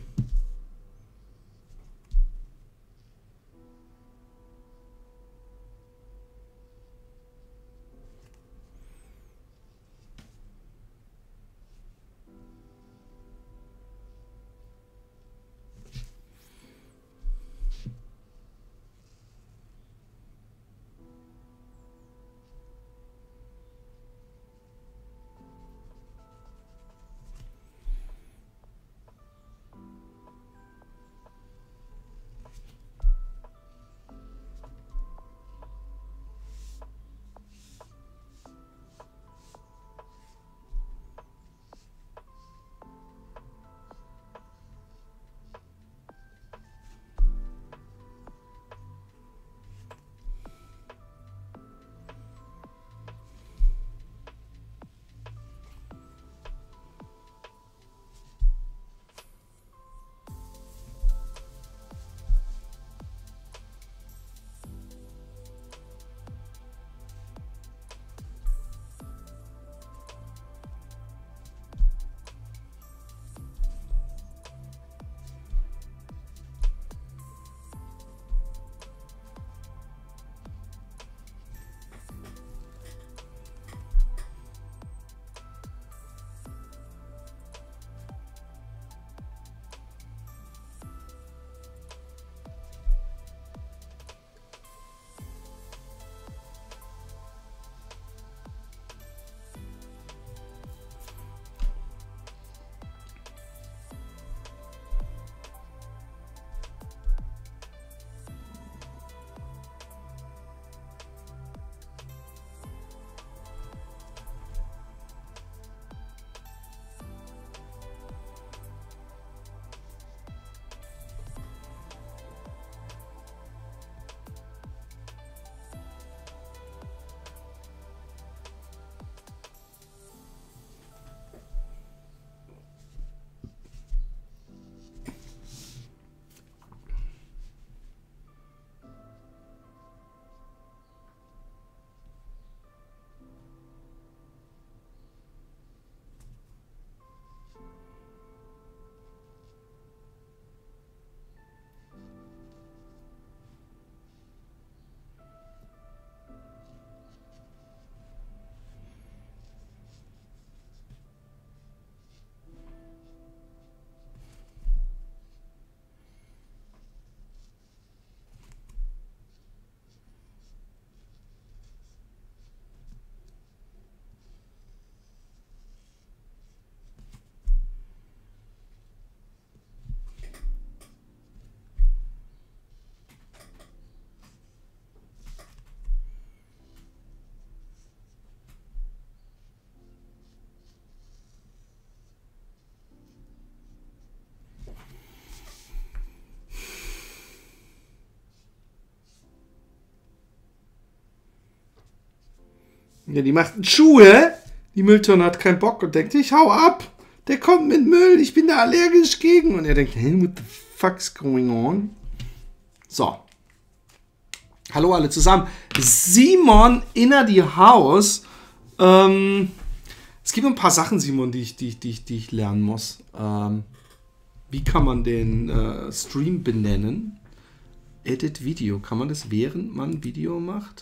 Ja, die macht Schuhe. Die Mülltonne hat keinen Bock und denkt, ich hau ab. Der kommt mit Müll, ich bin da allergisch gegen. Und er denkt, hey, what the fuck's going on? So. Hallo alle zusammen. Simon inner die Haus. Ähm, es gibt ein paar Sachen, Simon, die ich, die ich, die ich, die ich lernen muss. Ähm, wie kann man den äh, Stream benennen? Edit Video. Kann man das, während man Video macht?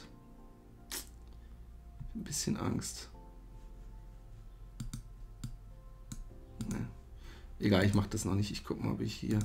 Ein bisschen Angst. Ne. Egal, ich mache das noch nicht. Ich gucke mal, ob ich hier...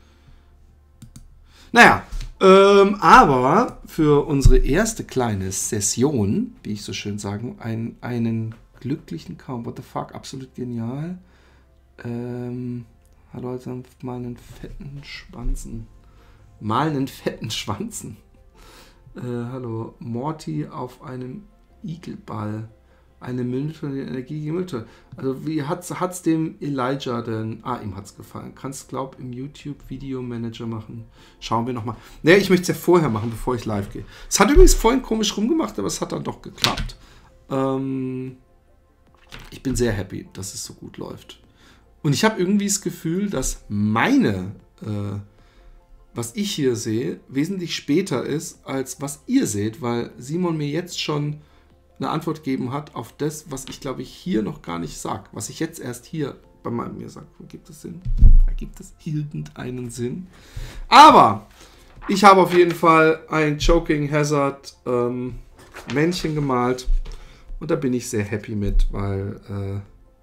Naja, ähm, aber für unsere erste kleine Session, wie ich so schön sage, ein, einen glücklichen Kaum. What the fuck, absolut genial. Ähm, hallo, also mal einen fetten Schwanzen. Mal einen fetten Schwanzen. Äh, hallo, Morty auf einem Igelball. Eine Mülltonne, die Energie gegen Mülltonne. Also wie hat's, hat's dem Elijah denn... Ah, ihm hat's gefallen. Kannst, glaub, im YouTube-Video-Manager machen. Schauen wir nochmal. Naja, ich möchte es ja vorher machen, bevor ich live gehe. Es hat übrigens vorhin komisch rumgemacht, aber es hat dann doch geklappt. Ähm, ich bin sehr happy, dass es so gut läuft. Und ich habe irgendwie das Gefühl, dass meine, äh, was ich hier sehe, wesentlich später ist, als was ihr seht, weil Simon mir jetzt schon eine Antwort gegeben hat auf das, was ich, glaube ich, hier noch gar nicht sage. Was ich jetzt erst hier bei mir sage. Ergibt es Sinn? Ergibt es irgendeinen Sinn? Aber ich habe auf jeden Fall ein Choking Hazard ähm, Männchen gemalt. Und da bin ich sehr happy mit, weil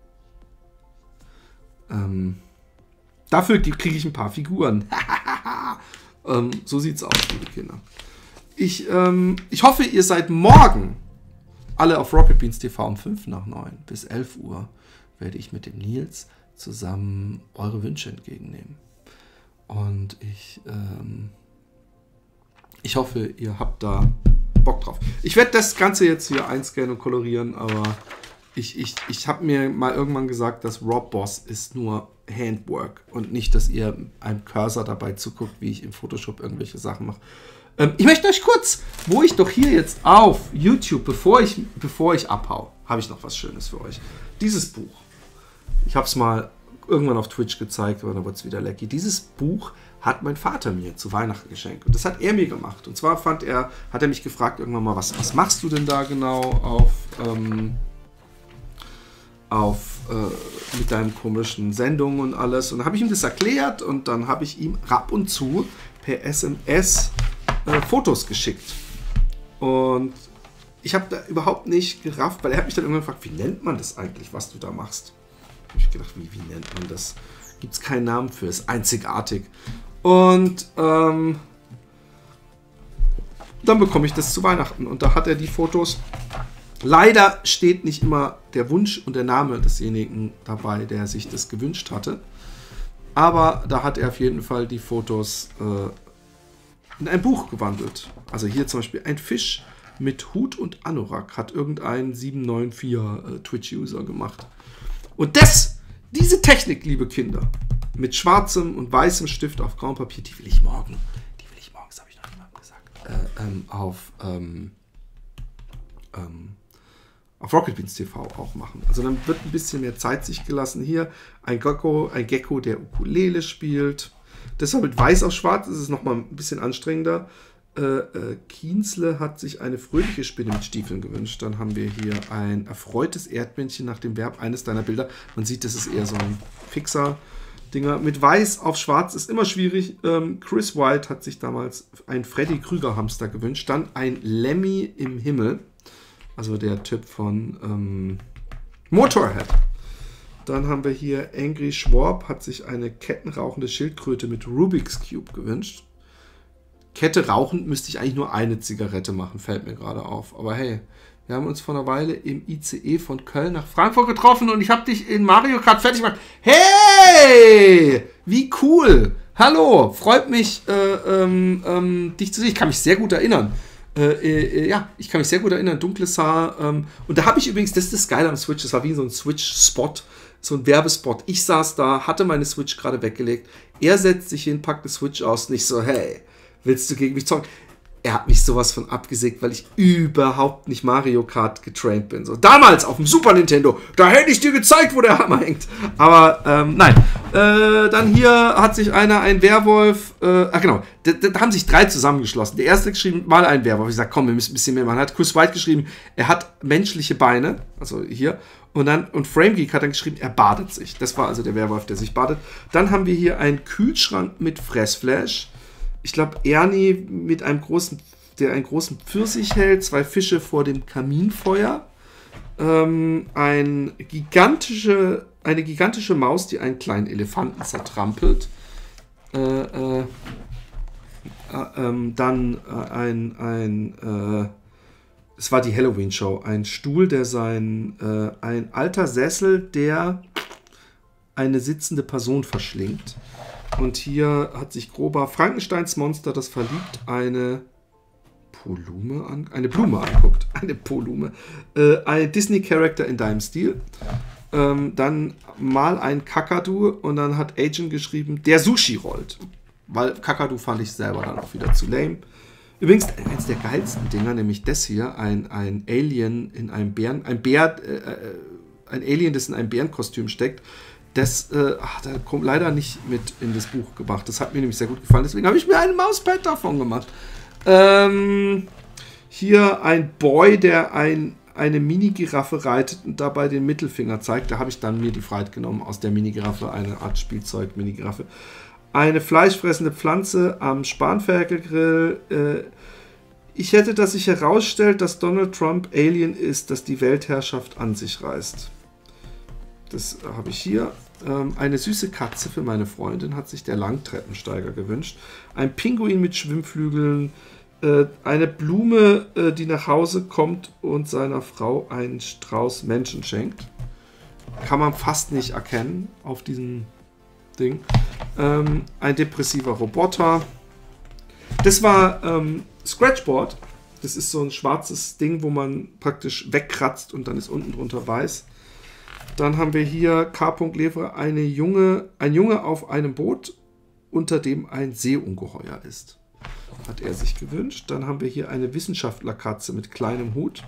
äh, ähm, dafür kriege ich ein paar Figuren. ähm, so sieht's aus, liebe Kinder. Ich, ähm, ich hoffe, ihr seid morgen alle auf Rocket Beans T V um fünf nach neun bis elf Uhr werde ich mit dem Nils zusammen eure Wünsche entgegennehmen. Und ich, ähm, ich hoffe, ihr habt da Bock drauf. Ich werde das Ganze jetzt hier einscannen und kolorieren, aber ich, ich, ich habe mir mal irgendwann gesagt, dass Rob Boss ist nur Handwork und nicht, dass ihr einem Cursor dabei zuguckt, wie ich im Photoshop irgendwelche Sachen mache. Ich möchte euch kurz, wo ich doch hier jetzt auf YouTube, bevor ich, bevor ich abhau, habe ich noch was Schönes für euch. Dieses Buch. Ich habe es mal irgendwann auf Twitch gezeigt, aber dann wird es wieder lecky. Dieses Buch hat mein Vater mir zu Weihnachten geschenkt. Und das hat er mir gemacht. Und zwar fand er, hat er mich gefragt irgendwann mal, was, was machst du denn da genau auf, ähm, auf äh, mit deinen komischen Sendungen und alles. Und dann habe ich ihm das erklärt und dann habe ich ihm ab und zu per S M S Äh, Fotos geschickt. Und ich habe da überhaupt nicht gerafft, weil er hat mich dann irgendwann gefragt, wie nennt man das eigentlich, was du da machst? Da habe ich gedacht, wie, wie nennt man das? Gibt es keinen Namen für, ist einzigartig. Und ähm, dann bekomme ich das zu Weihnachten. Und da hat er die Fotos. Leider steht nicht immer der Wunsch und der Name desjenigen dabei, der sich das gewünscht hatte. Aber da hat er auf jeden Fall die Fotos äh, in ein Buch gewandelt. Also hier zum Beispiel ein Fisch mit Hut und Anorak hat irgendein sieben neun vier äh, Twitch-User gemacht. Und das, diese Technik, liebe Kinder, mit schwarzem und weißem Stift auf grauem Papier, die will ich morgen, die will ich morgen, das habe ich noch niemandem gesagt, äh, ähm, auf, ähm, ähm, auf Rocket Beans T V auch machen. Also dann wird ein bisschen mehr Zeit sich gelassen. Hier ein Gecko, ein Gecko, der Ukulele spielt. Das war mit weiß auf schwarz, das ist nochmal ein bisschen anstrengender. Äh, äh, Kienzle hat sich eine fröhliche Spinne mit Stiefeln gewünscht. Dann haben wir hier ein erfreutes Erdmännchen nach dem Verb eines deiner Bilder. Man sieht, das ist eher so ein fixer Dinger. Mit weiß auf schwarz ist immer schwierig. Ähm, Chris White hat sich damals ein Freddy Krüger Hamster gewünscht. Dann ein Lemmy im Himmel. Also der Typ von ähm, Motorhead. Dann haben wir hier Angry Schwab, hat sich eine kettenrauchende Schildkröte mit Rubik's Cube gewünscht. Kette rauchend müsste ich eigentlich nur eine Zigarette machen, fällt mir gerade auf. Aber hey, wir haben uns vor einer Weile im I C E von Köln nach Frankfurt getroffen und ich habe dich in Mario Kart fertig gemacht. Hey, wie cool. Hallo, freut mich, äh, ähm, ähm, dich zu sehen. Ich kann mich sehr gut erinnern. Äh, äh, ja, ich kann mich sehr gut erinnern. Dunkles Haar. Ähm, und da habe ich übrigens, das ist das Geile am Switch, das war wie so ein Switch-Spot. So ein Werbespot. Ich saß da, hatte meine Switch gerade weggelegt. Er setzt sich hin, packt die Switch aus und ich so, hey, willst du gegen mich zocken? er hat mich sowas von abgesägt, weil ich überhaupt nicht Mario Kart getraint bin. So, damals auf dem Super Nintendo, da hätte ich dir gezeigt, wo der Hammer hängt. Aber ähm, nein. Äh, dann hier hat sich einer ein Werwolf, äh, ach genau, da, da haben sich drei zusammengeschlossen. Der erste geschrieben, mal ein Werwolf. Ich sag, komm, wir müssen ein bisschen mehr machen. Hat Chris White geschrieben, er hat menschliche Beine, also hier. Und dann, und FrameGeek hat dann geschrieben, er badet sich. Das war also der Werwolf, der sich badet. Dann haben wir hier einen Kühlschrank mit Fressflash. Ich glaube, Ernie mit einem großen, der einen großen Pfirsich hält, zwei Fische vor dem Kaminfeuer, ähm, ein gigantische, eine gigantische Maus, die einen kleinen Elefanten zertrampelt, äh, äh, äh, ähm, dann äh, ein, ein äh, es war die Halloween-Show, ein Stuhl, der sein, äh, ein alter Sessel, der eine sitzende Person verschlingt. Und hier hat sich grober Frankensteins Monster, das verliebt, eine Polume an, eine Blume anguckt. Eine Polume. Äh, ein Disney-Charakter in deinem Stil. Ähm, dann mal ein Kakadu und dann hat Agent geschrieben, der Sushi rollt. Weil Kakadu fand ich selber dann auch wieder zu lame. Übrigens, eins der geilsten Dinger, nämlich das hier, ein, ein Alien in einem Bären, ein Bär, äh, ein Alien, das in einem Bärenkostüm steckt. Das äh, ach, da kommt leider nicht mit in das Buch gemacht. Das hat mir nämlich sehr gut gefallen. Deswegen habe ich mir ein Mauspad davon gemacht. Ähm, hier ein Boy, der ein, eine Mini-Giraffe reitet und dabei den Mittelfinger zeigt. Da habe ich dann mir die Freiheit genommen, aus der Mini-Giraffe eine Art Spielzeug-Mini-Giraffe. Eine fleischfressende Pflanze am Spanferkelgrill. Äh, ich hätte, dass sich herausstellt, dass Donald Trump Alien ist, das die Weltherrschaft an sich reißt. Das habe ich hier. Ähm, eine süße Katze für meine Freundin hat sich der Langtreppensteiger gewünscht. Ein Pinguin mit Schwimmflügeln. Äh, eine Blume, äh, die nach Hause kommt und seiner Frau einen Strauß Menschen schenkt. Kann man fast nicht erkennen auf diesem Ding. Ähm, ein depressiver Roboter. Das war ähm, Scratchboard. Das ist so ein schwarzes Ding, wo man praktisch wegkratzt und dann ist unten drunter weiß. Dann haben wir hier K. Levre, eine Junge, ein Junge auf einem Boot, unter dem ein Seeungeheuer ist. Hat er sich gewünscht. Dann haben wir hier eine Wissenschaftlerkatze mit kleinem Hut.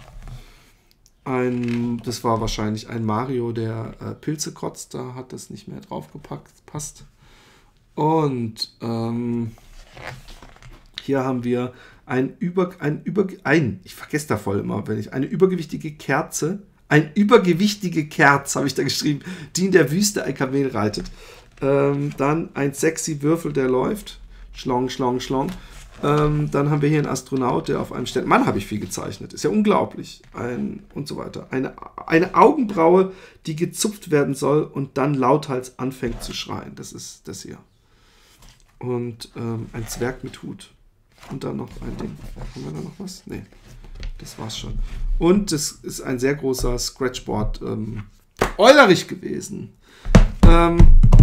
Ein, das war wahrscheinlich ein Mario, der äh, Pilze kotzt. Da hat das nicht mehr drauf gepackt. Passt. Und ähm, hier haben wir ein über, ein über, ein, ich vergesse da voll immer, wenn ich eine übergewichtige Kerze. Ein übergewichtige Kerz, habe ich da geschrieben, die in der Wüste ein Kamel reitet. Ähm, dann ein sexy Würfel, der läuft. Schlong, schlong, schlong. Ähm, dann haben wir hier einen Astronaut, der auf einem Stern... Mann, habe ich viel gezeichnet. Ist ja unglaublich. Ein, und so weiter. Eine, eine Augenbraue, die gezupft werden soll und dann lauthals anfängt zu schreien. Das ist das hier. Und ähm, ein Zwerg mit Hut. Und dann noch ein Ding. Haben wir da noch was? Nee. Das war's schon. Und es ist ein sehr großer Scratchboard ähm, Eulerich gewesen. Ähm,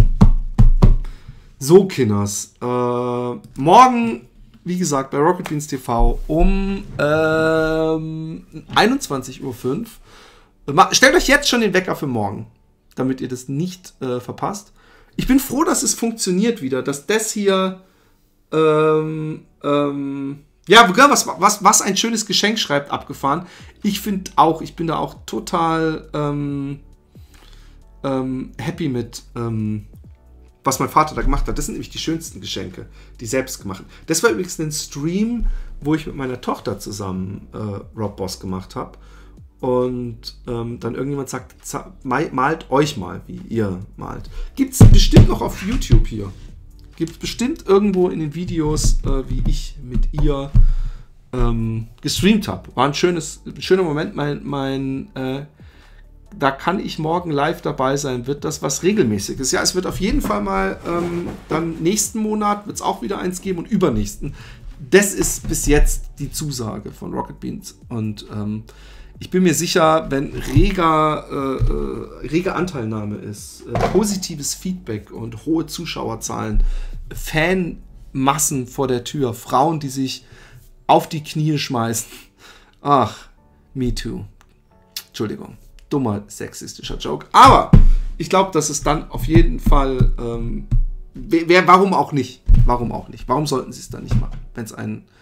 so, Kinders. Äh, morgen, wie gesagt, bei Rocket Beans T V um ähm, einundzwanzig Uhr fünf. Stellt euch jetzt schon den Wecker für morgen, damit ihr das nicht äh, verpasst. Ich bin froh, dass es funktioniert wieder, dass das hier ähm, ähm, ja, was, was, was ein schönes Geschenk schreibt, abgefahren. Ich finde auch, ich bin da auch total ähm, ähm, happy mit, ähm, was mein Vater da gemacht hat. Das sind nämlich die schönsten Geschenke, die selbstgemachten. Das war übrigens ein Stream, wo ich mit meiner Tochter zusammen äh, Rob Boss gemacht habe. Und ähm, dann irgendjemand sagt, malt euch mal, wie ihr malt. Gibt es bestimmt noch auf YouTube hier. Gibt es bestimmt irgendwo in den Videos, äh, wie ich mit ihr ähm, gestreamt habe. War ein schönes, ein schöner Moment. Mein, mein, äh, da kann ich morgen live dabei sein. Wird das was Regelmäßiges? Ja, es wird auf jeden Fall mal ähm, dann nächsten Monat wird es auch wieder eins geben und übernächsten. Das ist bis jetzt die Zusage von Rocket Beans. Und ähm, ich bin mir sicher, wenn reger, äh, rege Anteilnahme ist, äh, positives Feedback und hohe Zuschauerzahlen, Fanmassen vor der Tür, Frauen, die sich auf die Knie schmeißen. Ach, me too. Entschuldigung, dummer sexistischer Joke. Aber ich glaube, dass es dann auf jeden Fall, ähm, wer, warum auch nicht? Warum auch nicht? Warum sollten sie es dann nicht machen, wenn es einen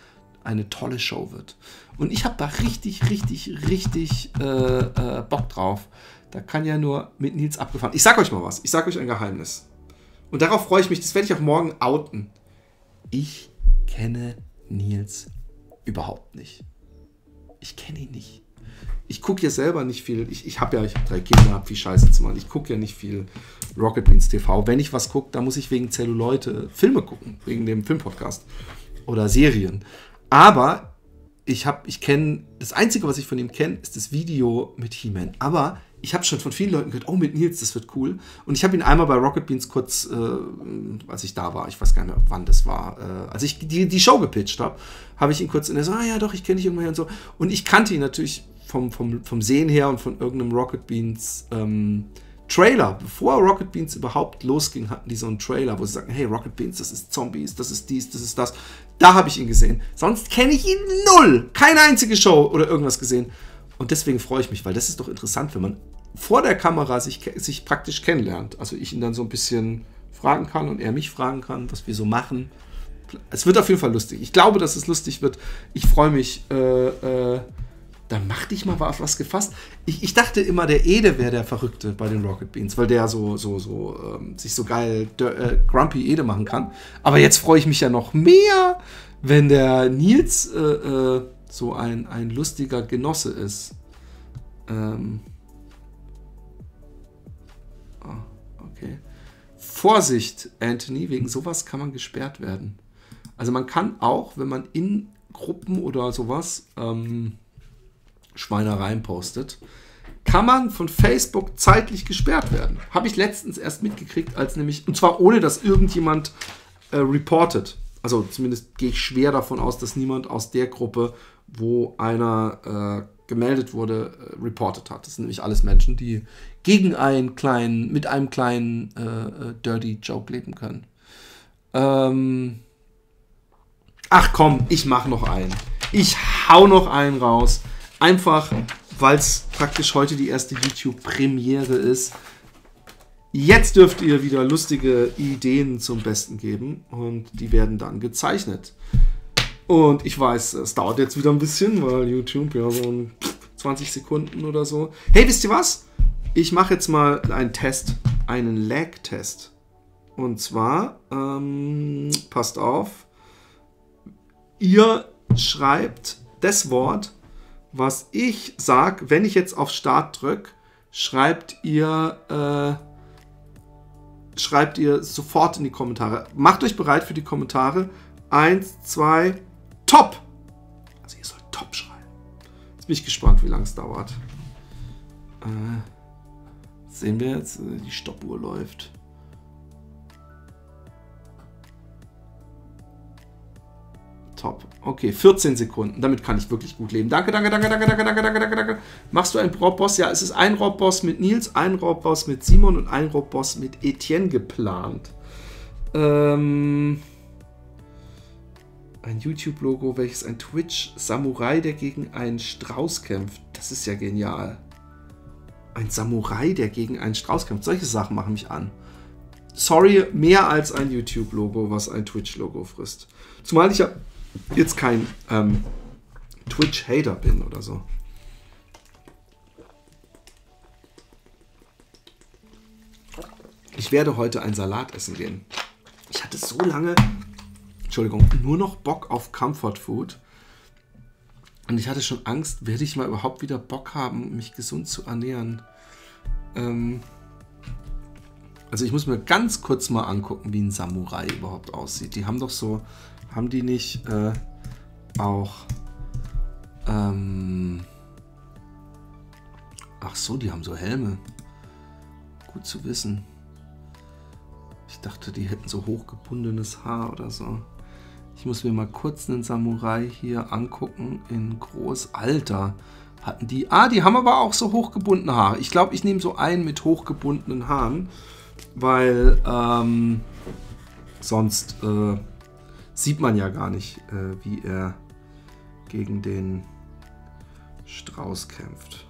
eine tolle Show wird. Und ich habe da richtig, richtig, richtig äh, äh, Bock drauf. Da kann ja nur mit Nils abgefahren. Ich sag euch mal was. Ich sag euch ein Geheimnis. Und darauf freue ich mich. Das werde ich auch morgen outen. Ich kenne Nils überhaupt nicht. Ich kenne ihn nicht. Ich gucke ja selber nicht viel. Ich, ich habe ja ich hab drei Kinder, habe viel Scheiße zu machen. Ich gucke ja nicht viel Rocket Beans T V. Wenn ich was gucke, dann muss ich wegen Zelluleute Filme gucken. Wegen dem Filmpodcast. Oder Serien. Aber ich habe, ich kenne, das Einzige, was ich von ihm kenne, ist das Video mit He-Man. Aber ich habe schon von vielen Leuten gehört, oh, mit Nils, das wird cool. Und ich habe ihn einmal bei Rocket Beans kurz, äh, als ich da war, ich weiß gar nicht mehr, wann das war, äh, als ich die, die Show gepitcht habe, habe ich ihn kurz und er so, ah ja, doch, ich kenne dich irgendwann und so. Und ich kannte ihn natürlich vom, vom, vom Sehen her und von irgendeinem Rocket Beans ähm, Trailer. Bevor Rocket Beans überhaupt losging, hatten die so einen Trailer, wo sie sagen, hey, Rocket Beans, das ist Zombies, das ist dies, das ist das. Da habe ich ihn gesehen. Sonst kenne ich ihn null. Keine einzige Show oder irgendwas gesehen. Und deswegen freue ich mich, weil das ist doch interessant, wenn man vor der Kamera sich, sich praktisch kennenlernt. Also ich ihn dann so ein bisschen fragen kann und er mich fragen kann, was wir so machen. Es wird auf jeden Fall lustig. Ich glaube, dass es lustig wird. Ich freue mich. Äh, äh, da mach dich mal auf was gefasst. Ich, ich dachte immer, der Ede wäre der Verrückte bei den Rocket Beans, weil der so, so, so ähm, sich so geil äh, Grumpy Ede machen kann. Aber jetzt freue ich mich ja noch mehr, wenn der Nils äh, äh, so ein, ein lustiger Genosse ist. Ähm. Oh, okay. Vorsicht, Anthony, wegen sowas kann man gesperrt werden. Also man kann auch, wenn man in Gruppen oder sowas ähm, Schweinereien postet, kann man von Facebook zeitlich gesperrt werden. Habe ich letztens erst mitgekriegt, als nämlich, und zwar ohne, dass irgendjemand äh, reportet. Also zumindest gehe ich schwer davon aus, dass niemand aus der Gruppe, wo einer äh, gemeldet wurde, äh, reportet hat. Das sind nämlich alles Menschen, die gegen einen kleinen, mit einem kleinen äh, äh, Dirty Joke leben können. Ähm Ach komm, ich mache noch einen. Ich hau noch einen raus. Einfach, weil es praktisch heute die erste YouTube-Premiere ist. Jetzt dürft ihr wieder lustige Ideen zum Besten geben und die werden dann gezeichnet. Und ich weiß, es dauert jetzt wieder ein bisschen, weil YouTube ja so zwanzig Sekunden oder so. Hey, wisst ihr was? Ich mache jetzt mal einen Test, einen Lag-Test. Und zwar, ähm, passt auf, ihr schreibt das Wort, was ich sage, wenn ich jetzt auf Start drücke, schreibt ihr, äh, schreibt ihr sofort in die Kommentare. Macht euch bereit für die Kommentare. Eins, zwei, top! Also ihr sollt top schreiben. Jetzt bin ich gespannt, wie lange es dauert. Äh, sehen wir jetzt, die Stoppuhr läuft. Top. Okay, vierzehn Sekunden. Damit kann ich wirklich gut leben. Danke, danke, danke, danke, danke, danke, danke, danke, danke. Machst du einen Robboss? Ja, es ist ein Robboss mit Nils, ein Robboss mit Simon und ein Robboss mit Etienne geplant. Ähm, ein YouTube-Logo, welches ein Twitch-Samurai, der gegen einen Strauß kämpft. Das ist ja genial. Ein Samurai, der gegen einen Strauß kämpft. Solche Sachen machen mich an. Sorry, mehr als ein YouTube-Logo, was ein Twitch-Logo frisst. Zumal ich ja jetzt kein ähm, Twitch-Hater bin oder so. Ich werde heute einen Salat essen gehen. Ich hatte so lange, Entschuldigung, nur noch Bock auf Comfort Food. Und ich hatte schon Angst, werde ich mal überhaupt wieder Bock haben, mich gesund zu ernähren. Ähm, also ich muss mir ganz kurz mal angucken, wie ein Samurai überhaupt aussieht. Die haben doch so... Haben die nicht äh, auch... Ähm, ach so, die haben so Helme. Gut zu wissen. Ich dachte, die hätten so hochgebundenes Haar oder so. Ich muss mir mal kurz einen Samurai hier angucken in Großalter. Hatten die... Ah, die haben aber auch so hochgebundene Haare. Ich glaube, ich nehme so einen mit hochgebundenen Haaren, weil ähm, sonst... Äh, sieht man ja gar nicht, äh, wie er gegen den Strauß kämpft.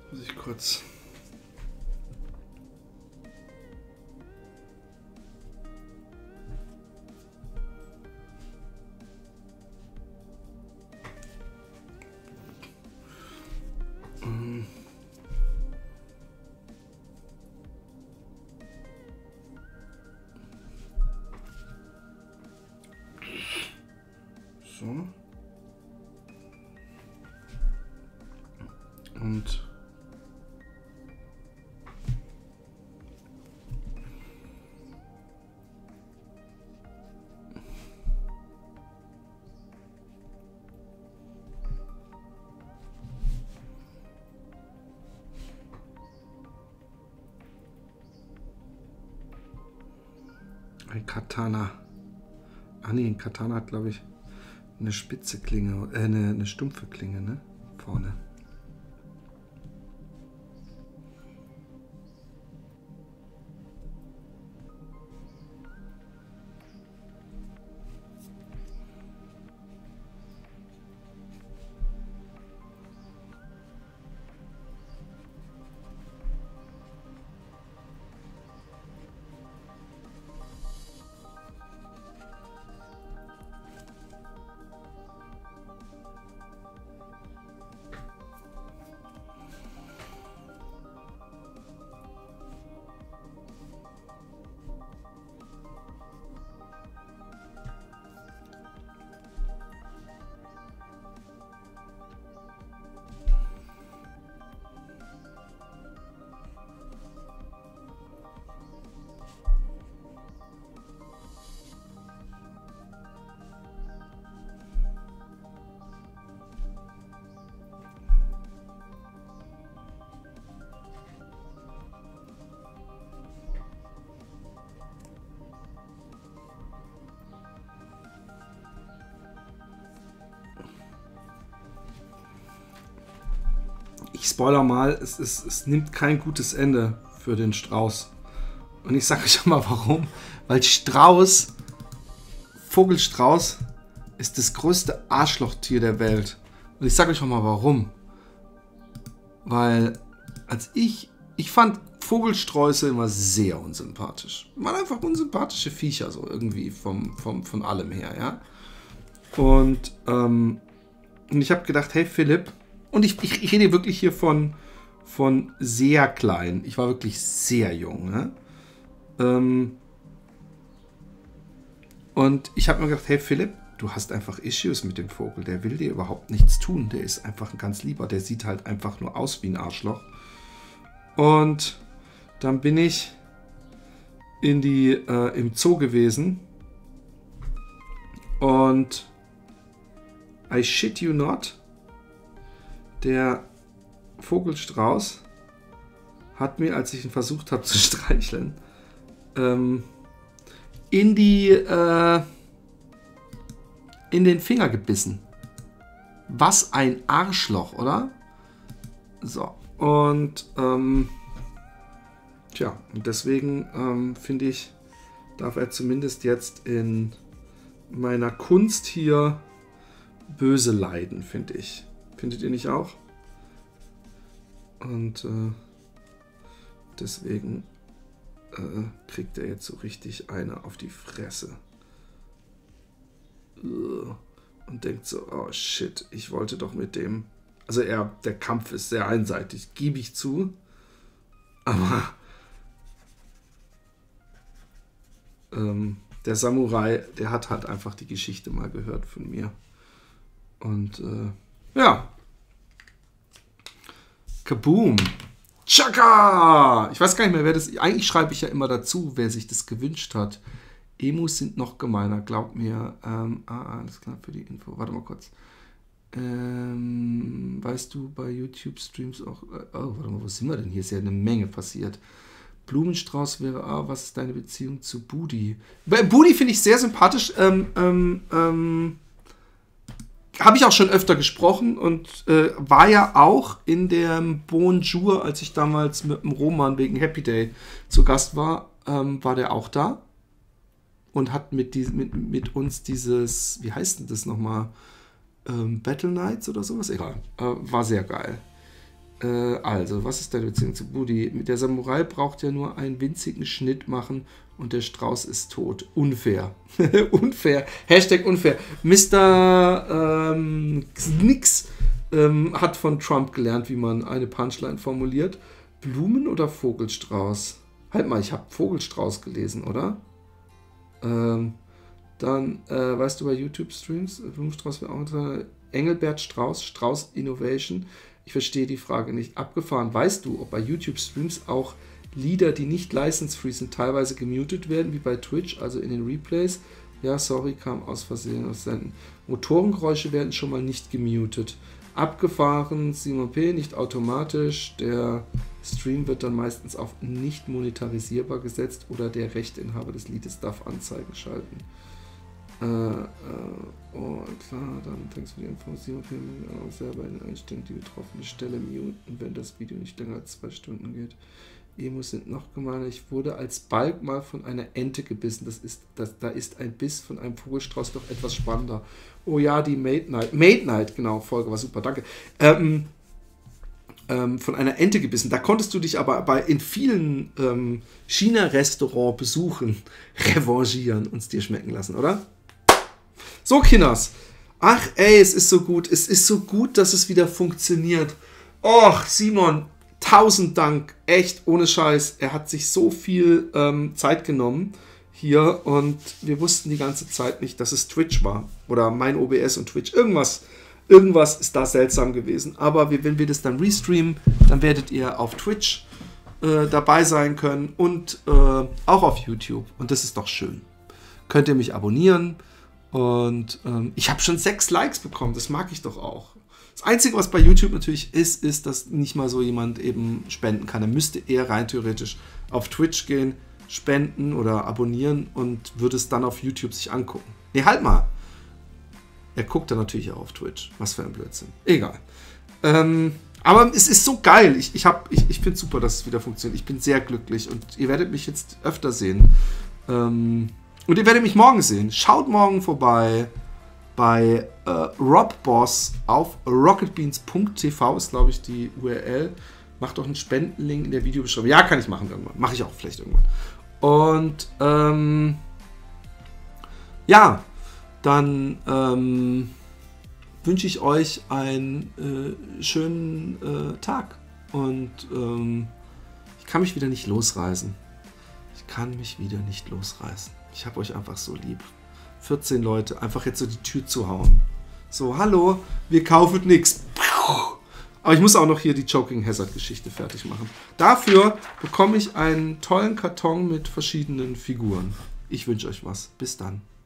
Muss ich kurz. So. Und ein Katana. Ah nee, ein Katana hat, glaube ich, eine spitze Klinge, äh, eine, eine stumpfe Klinge, ne? Vorne. Ich spoiler mal, es, ist, es nimmt kein gutes Ende für den Strauß. Und ich sage euch mal warum. Weil Strauß, Vogelstrauß, ist das größte Arschlochtier der Welt. Und ich sage euch auch mal warum. Weil als ich, ich fand Vogelsträuße immer sehr unsympathisch. Man einfach unsympathische Viecher, so irgendwie vom, vom, von allem her, ja. Und, ähm, und ich habe gedacht, hey Philipp, und ich, ich, ich rede wirklich hier von, von sehr klein. Ich war wirklich sehr jung. Ne? Ähm und ich habe mir gedacht, hey Philipp, du hast einfach Issues mit dem Vogel. Der will dir überhaupt nichts tun. Der ist einfach ein ganz lieber. Der sieht halt einfach nur aus wie ein Arschloch. Und dann bin ich in die, äh, im Zoo gewesen. Und I shit you not. Der Vogelstrauß hat mir, als ich ihn versucht habe zu streicheln, ähm, in die äh, in den Finger gebissen. Was ein Arschloch, oder? So, und ähm, tja, und deswegen ähm, finde ich, darf er zumindest jetzt in meiner Kunst hier böse leiden, finde ich. Findet ihr nicht auch? Und äh, deswegen äh, kriegt er jetzt so richtig eine auf die Fresse. Und denkt so, oh shit, ich wollte doch mit dem... Also er, der Kampf ist sehr einseitig, gebe ich zu. Aber ähm, der Samurai, der hat halt einfach die Geschichte mal gehört von mir. Und äh, ja. Kaboom. Chaka! Ich weiß gar nicht mehr, wer das... Eigentlich schreibe ich ja immer dazu, wer sich das gewünscht hat. Emus sind noch gemeiner, glaubt mir. Ähm, ah, alles klar für die Info. Warte mal kurz. Ähm, weißt du bei YouTube-Streams auch... Äh, oh, warte mal, wo sind wir denn? Hier ist ja eine Menge passiert. Blumenstrauß wäre... Ah, was ist deine Beziehung zu Budi? Bei Budi finde ich sehr sympathisch. Ähm, ähm, ähm... Habe ich auch schon öfter gesprochen und äh, war ja auch in dem Bonjour, als ich damals mit dem Roman wegen Happy Day zu Gast war, ähm, war der auch da und hat mit, die, mit, mit uns dieses, wie heißt denn das nochmal, ähm, Battle Knights oder sowas? Egal, äh, war sehr geil. Äh, also, was ist deine Beziehung zu Buddy? Der Samurai braucht ja nur einen winzigen Schnitt machen und der Strauß ist tot. Unfair. Unfair. Hashtag unfair. Mister Ähm, Nix ähm, hat von Trump gelernt, wie man eine Punchline formuliert. Blumen oder Vogelstrauß? Halt mal, ich habe Vogelstrauß gelesen, oder? Ähm, dann, äh, weißt du, bei YouTube-Streams, Blumenstrauß wäre auch interessant. Engelbert Strauß, Strauß Innovation. Ich verstehe die Frage nicht. Abgefahren. Weißt du, ob bei YouTube-Streams auch Lieder, die nicht license-free sind, teilweise gemutet werden, wie bei Twitch, also in den Replays? Ja, sorry, kam aus Versehen aus Senden. Motorengeräusche werden schon mal nicht gemutet. Abgefahren, Simon P., nicht automatisch. Der Stream wird dann meistens auf nicht monetarisierbar gesetzt oder der Rechteinhaber des Liedes darf Anzeigen schalten. Äh, äh, oh, klar, dann thanks für die Info. Simon P. auch selber in den Einstellungen die betroffene Stelle muten, wenn das Video nicht länger als zwei Stunden geht. Emos sind noch gemeiner. Ich wurde als Balk mal von einer Ente gebissen. Das ist, das, da ist ein Biss von einem Vogelstrauß doch etwas spannender. Oh ja, die Mate Night. Mate Night, genau, Folge war super, danke. Ähm, ähm, von einer Ente gebissen. Da konntest du dich aber bei, in vielen ähm, China-Restaurant-Besuchen revanchieren und es dir schmecken lassen, oder? So, Kinders. Ach, ey, es ist so gut. Es ist so gut, dass es wieder funktioniert. Och, Simon, tausend Dank. Echt, ohne Scheiß. Er hat sich so viel ähm, Zeit genommen hier und wir wussten die ganze Zeit nicht, dass es Twitch war. Oder mein O B S und Twitch. Irgendwas, irgendwas ist da seltsam gewesen. Aber wir, wenn wir das dann restreamen, dann werdet ihr auf Twitch äh, dabei sein können und äh, auch auf YouTube. Und das ist doch schön. Könnt ihr mich abonnieren. Und ähm, ich habe schon sechs Likes bekommen. Das mag ich doch auch. Das Einzige, was bei YouTube natürlich ist, ist, dass nicht mal so jemand eben spenden kann. Er müsste eher rein theoretisch auf Twitch gehen, spenden oder abonnieren und würde es dann auf YouTube sich angucken. Nee, halt mal. Er guckt dann natürlich auch auf Twitch. Was für ein Blödsinn. Egal. Ähm, aber es ist so geil. Ich, ich, ich, ich finde es super, dass es wieder funktioniert. Ich bin sehr glücklich und ihr werdet mich jetzt öfter sehen. Ähm, und ihr werdet mich morgen sehen. Schaut morgen vorbei bei äh, Robboss auf rocketbeans punkt t v ist, glaube ich, die U R L. Macht doch einen Spendenlink in der Videobeschreibung. Ja, kann ich machen irgendwann. Mache ich auch vielleicht irgendwann. Und ähm, ja, dann ähm, wünsche ich euch einen äh, schönen äh, Tag. Und ähm, ich kann mich wieder nicht losreißen. Ich kann mich wieder nicht losreißen. Ich habe euch einfach so lieb. vierzehn Leute, einfach jetzt so die Tür zu hauen. So, hallo, wir kaufen nix. Aber ich muss auch noch hier die Choking Hazard Geschichte fertig machen. Dafür bekomme ich einen tollen Karton mit verschiedenen Figuren. Ich wünsche euch was. Bis dann.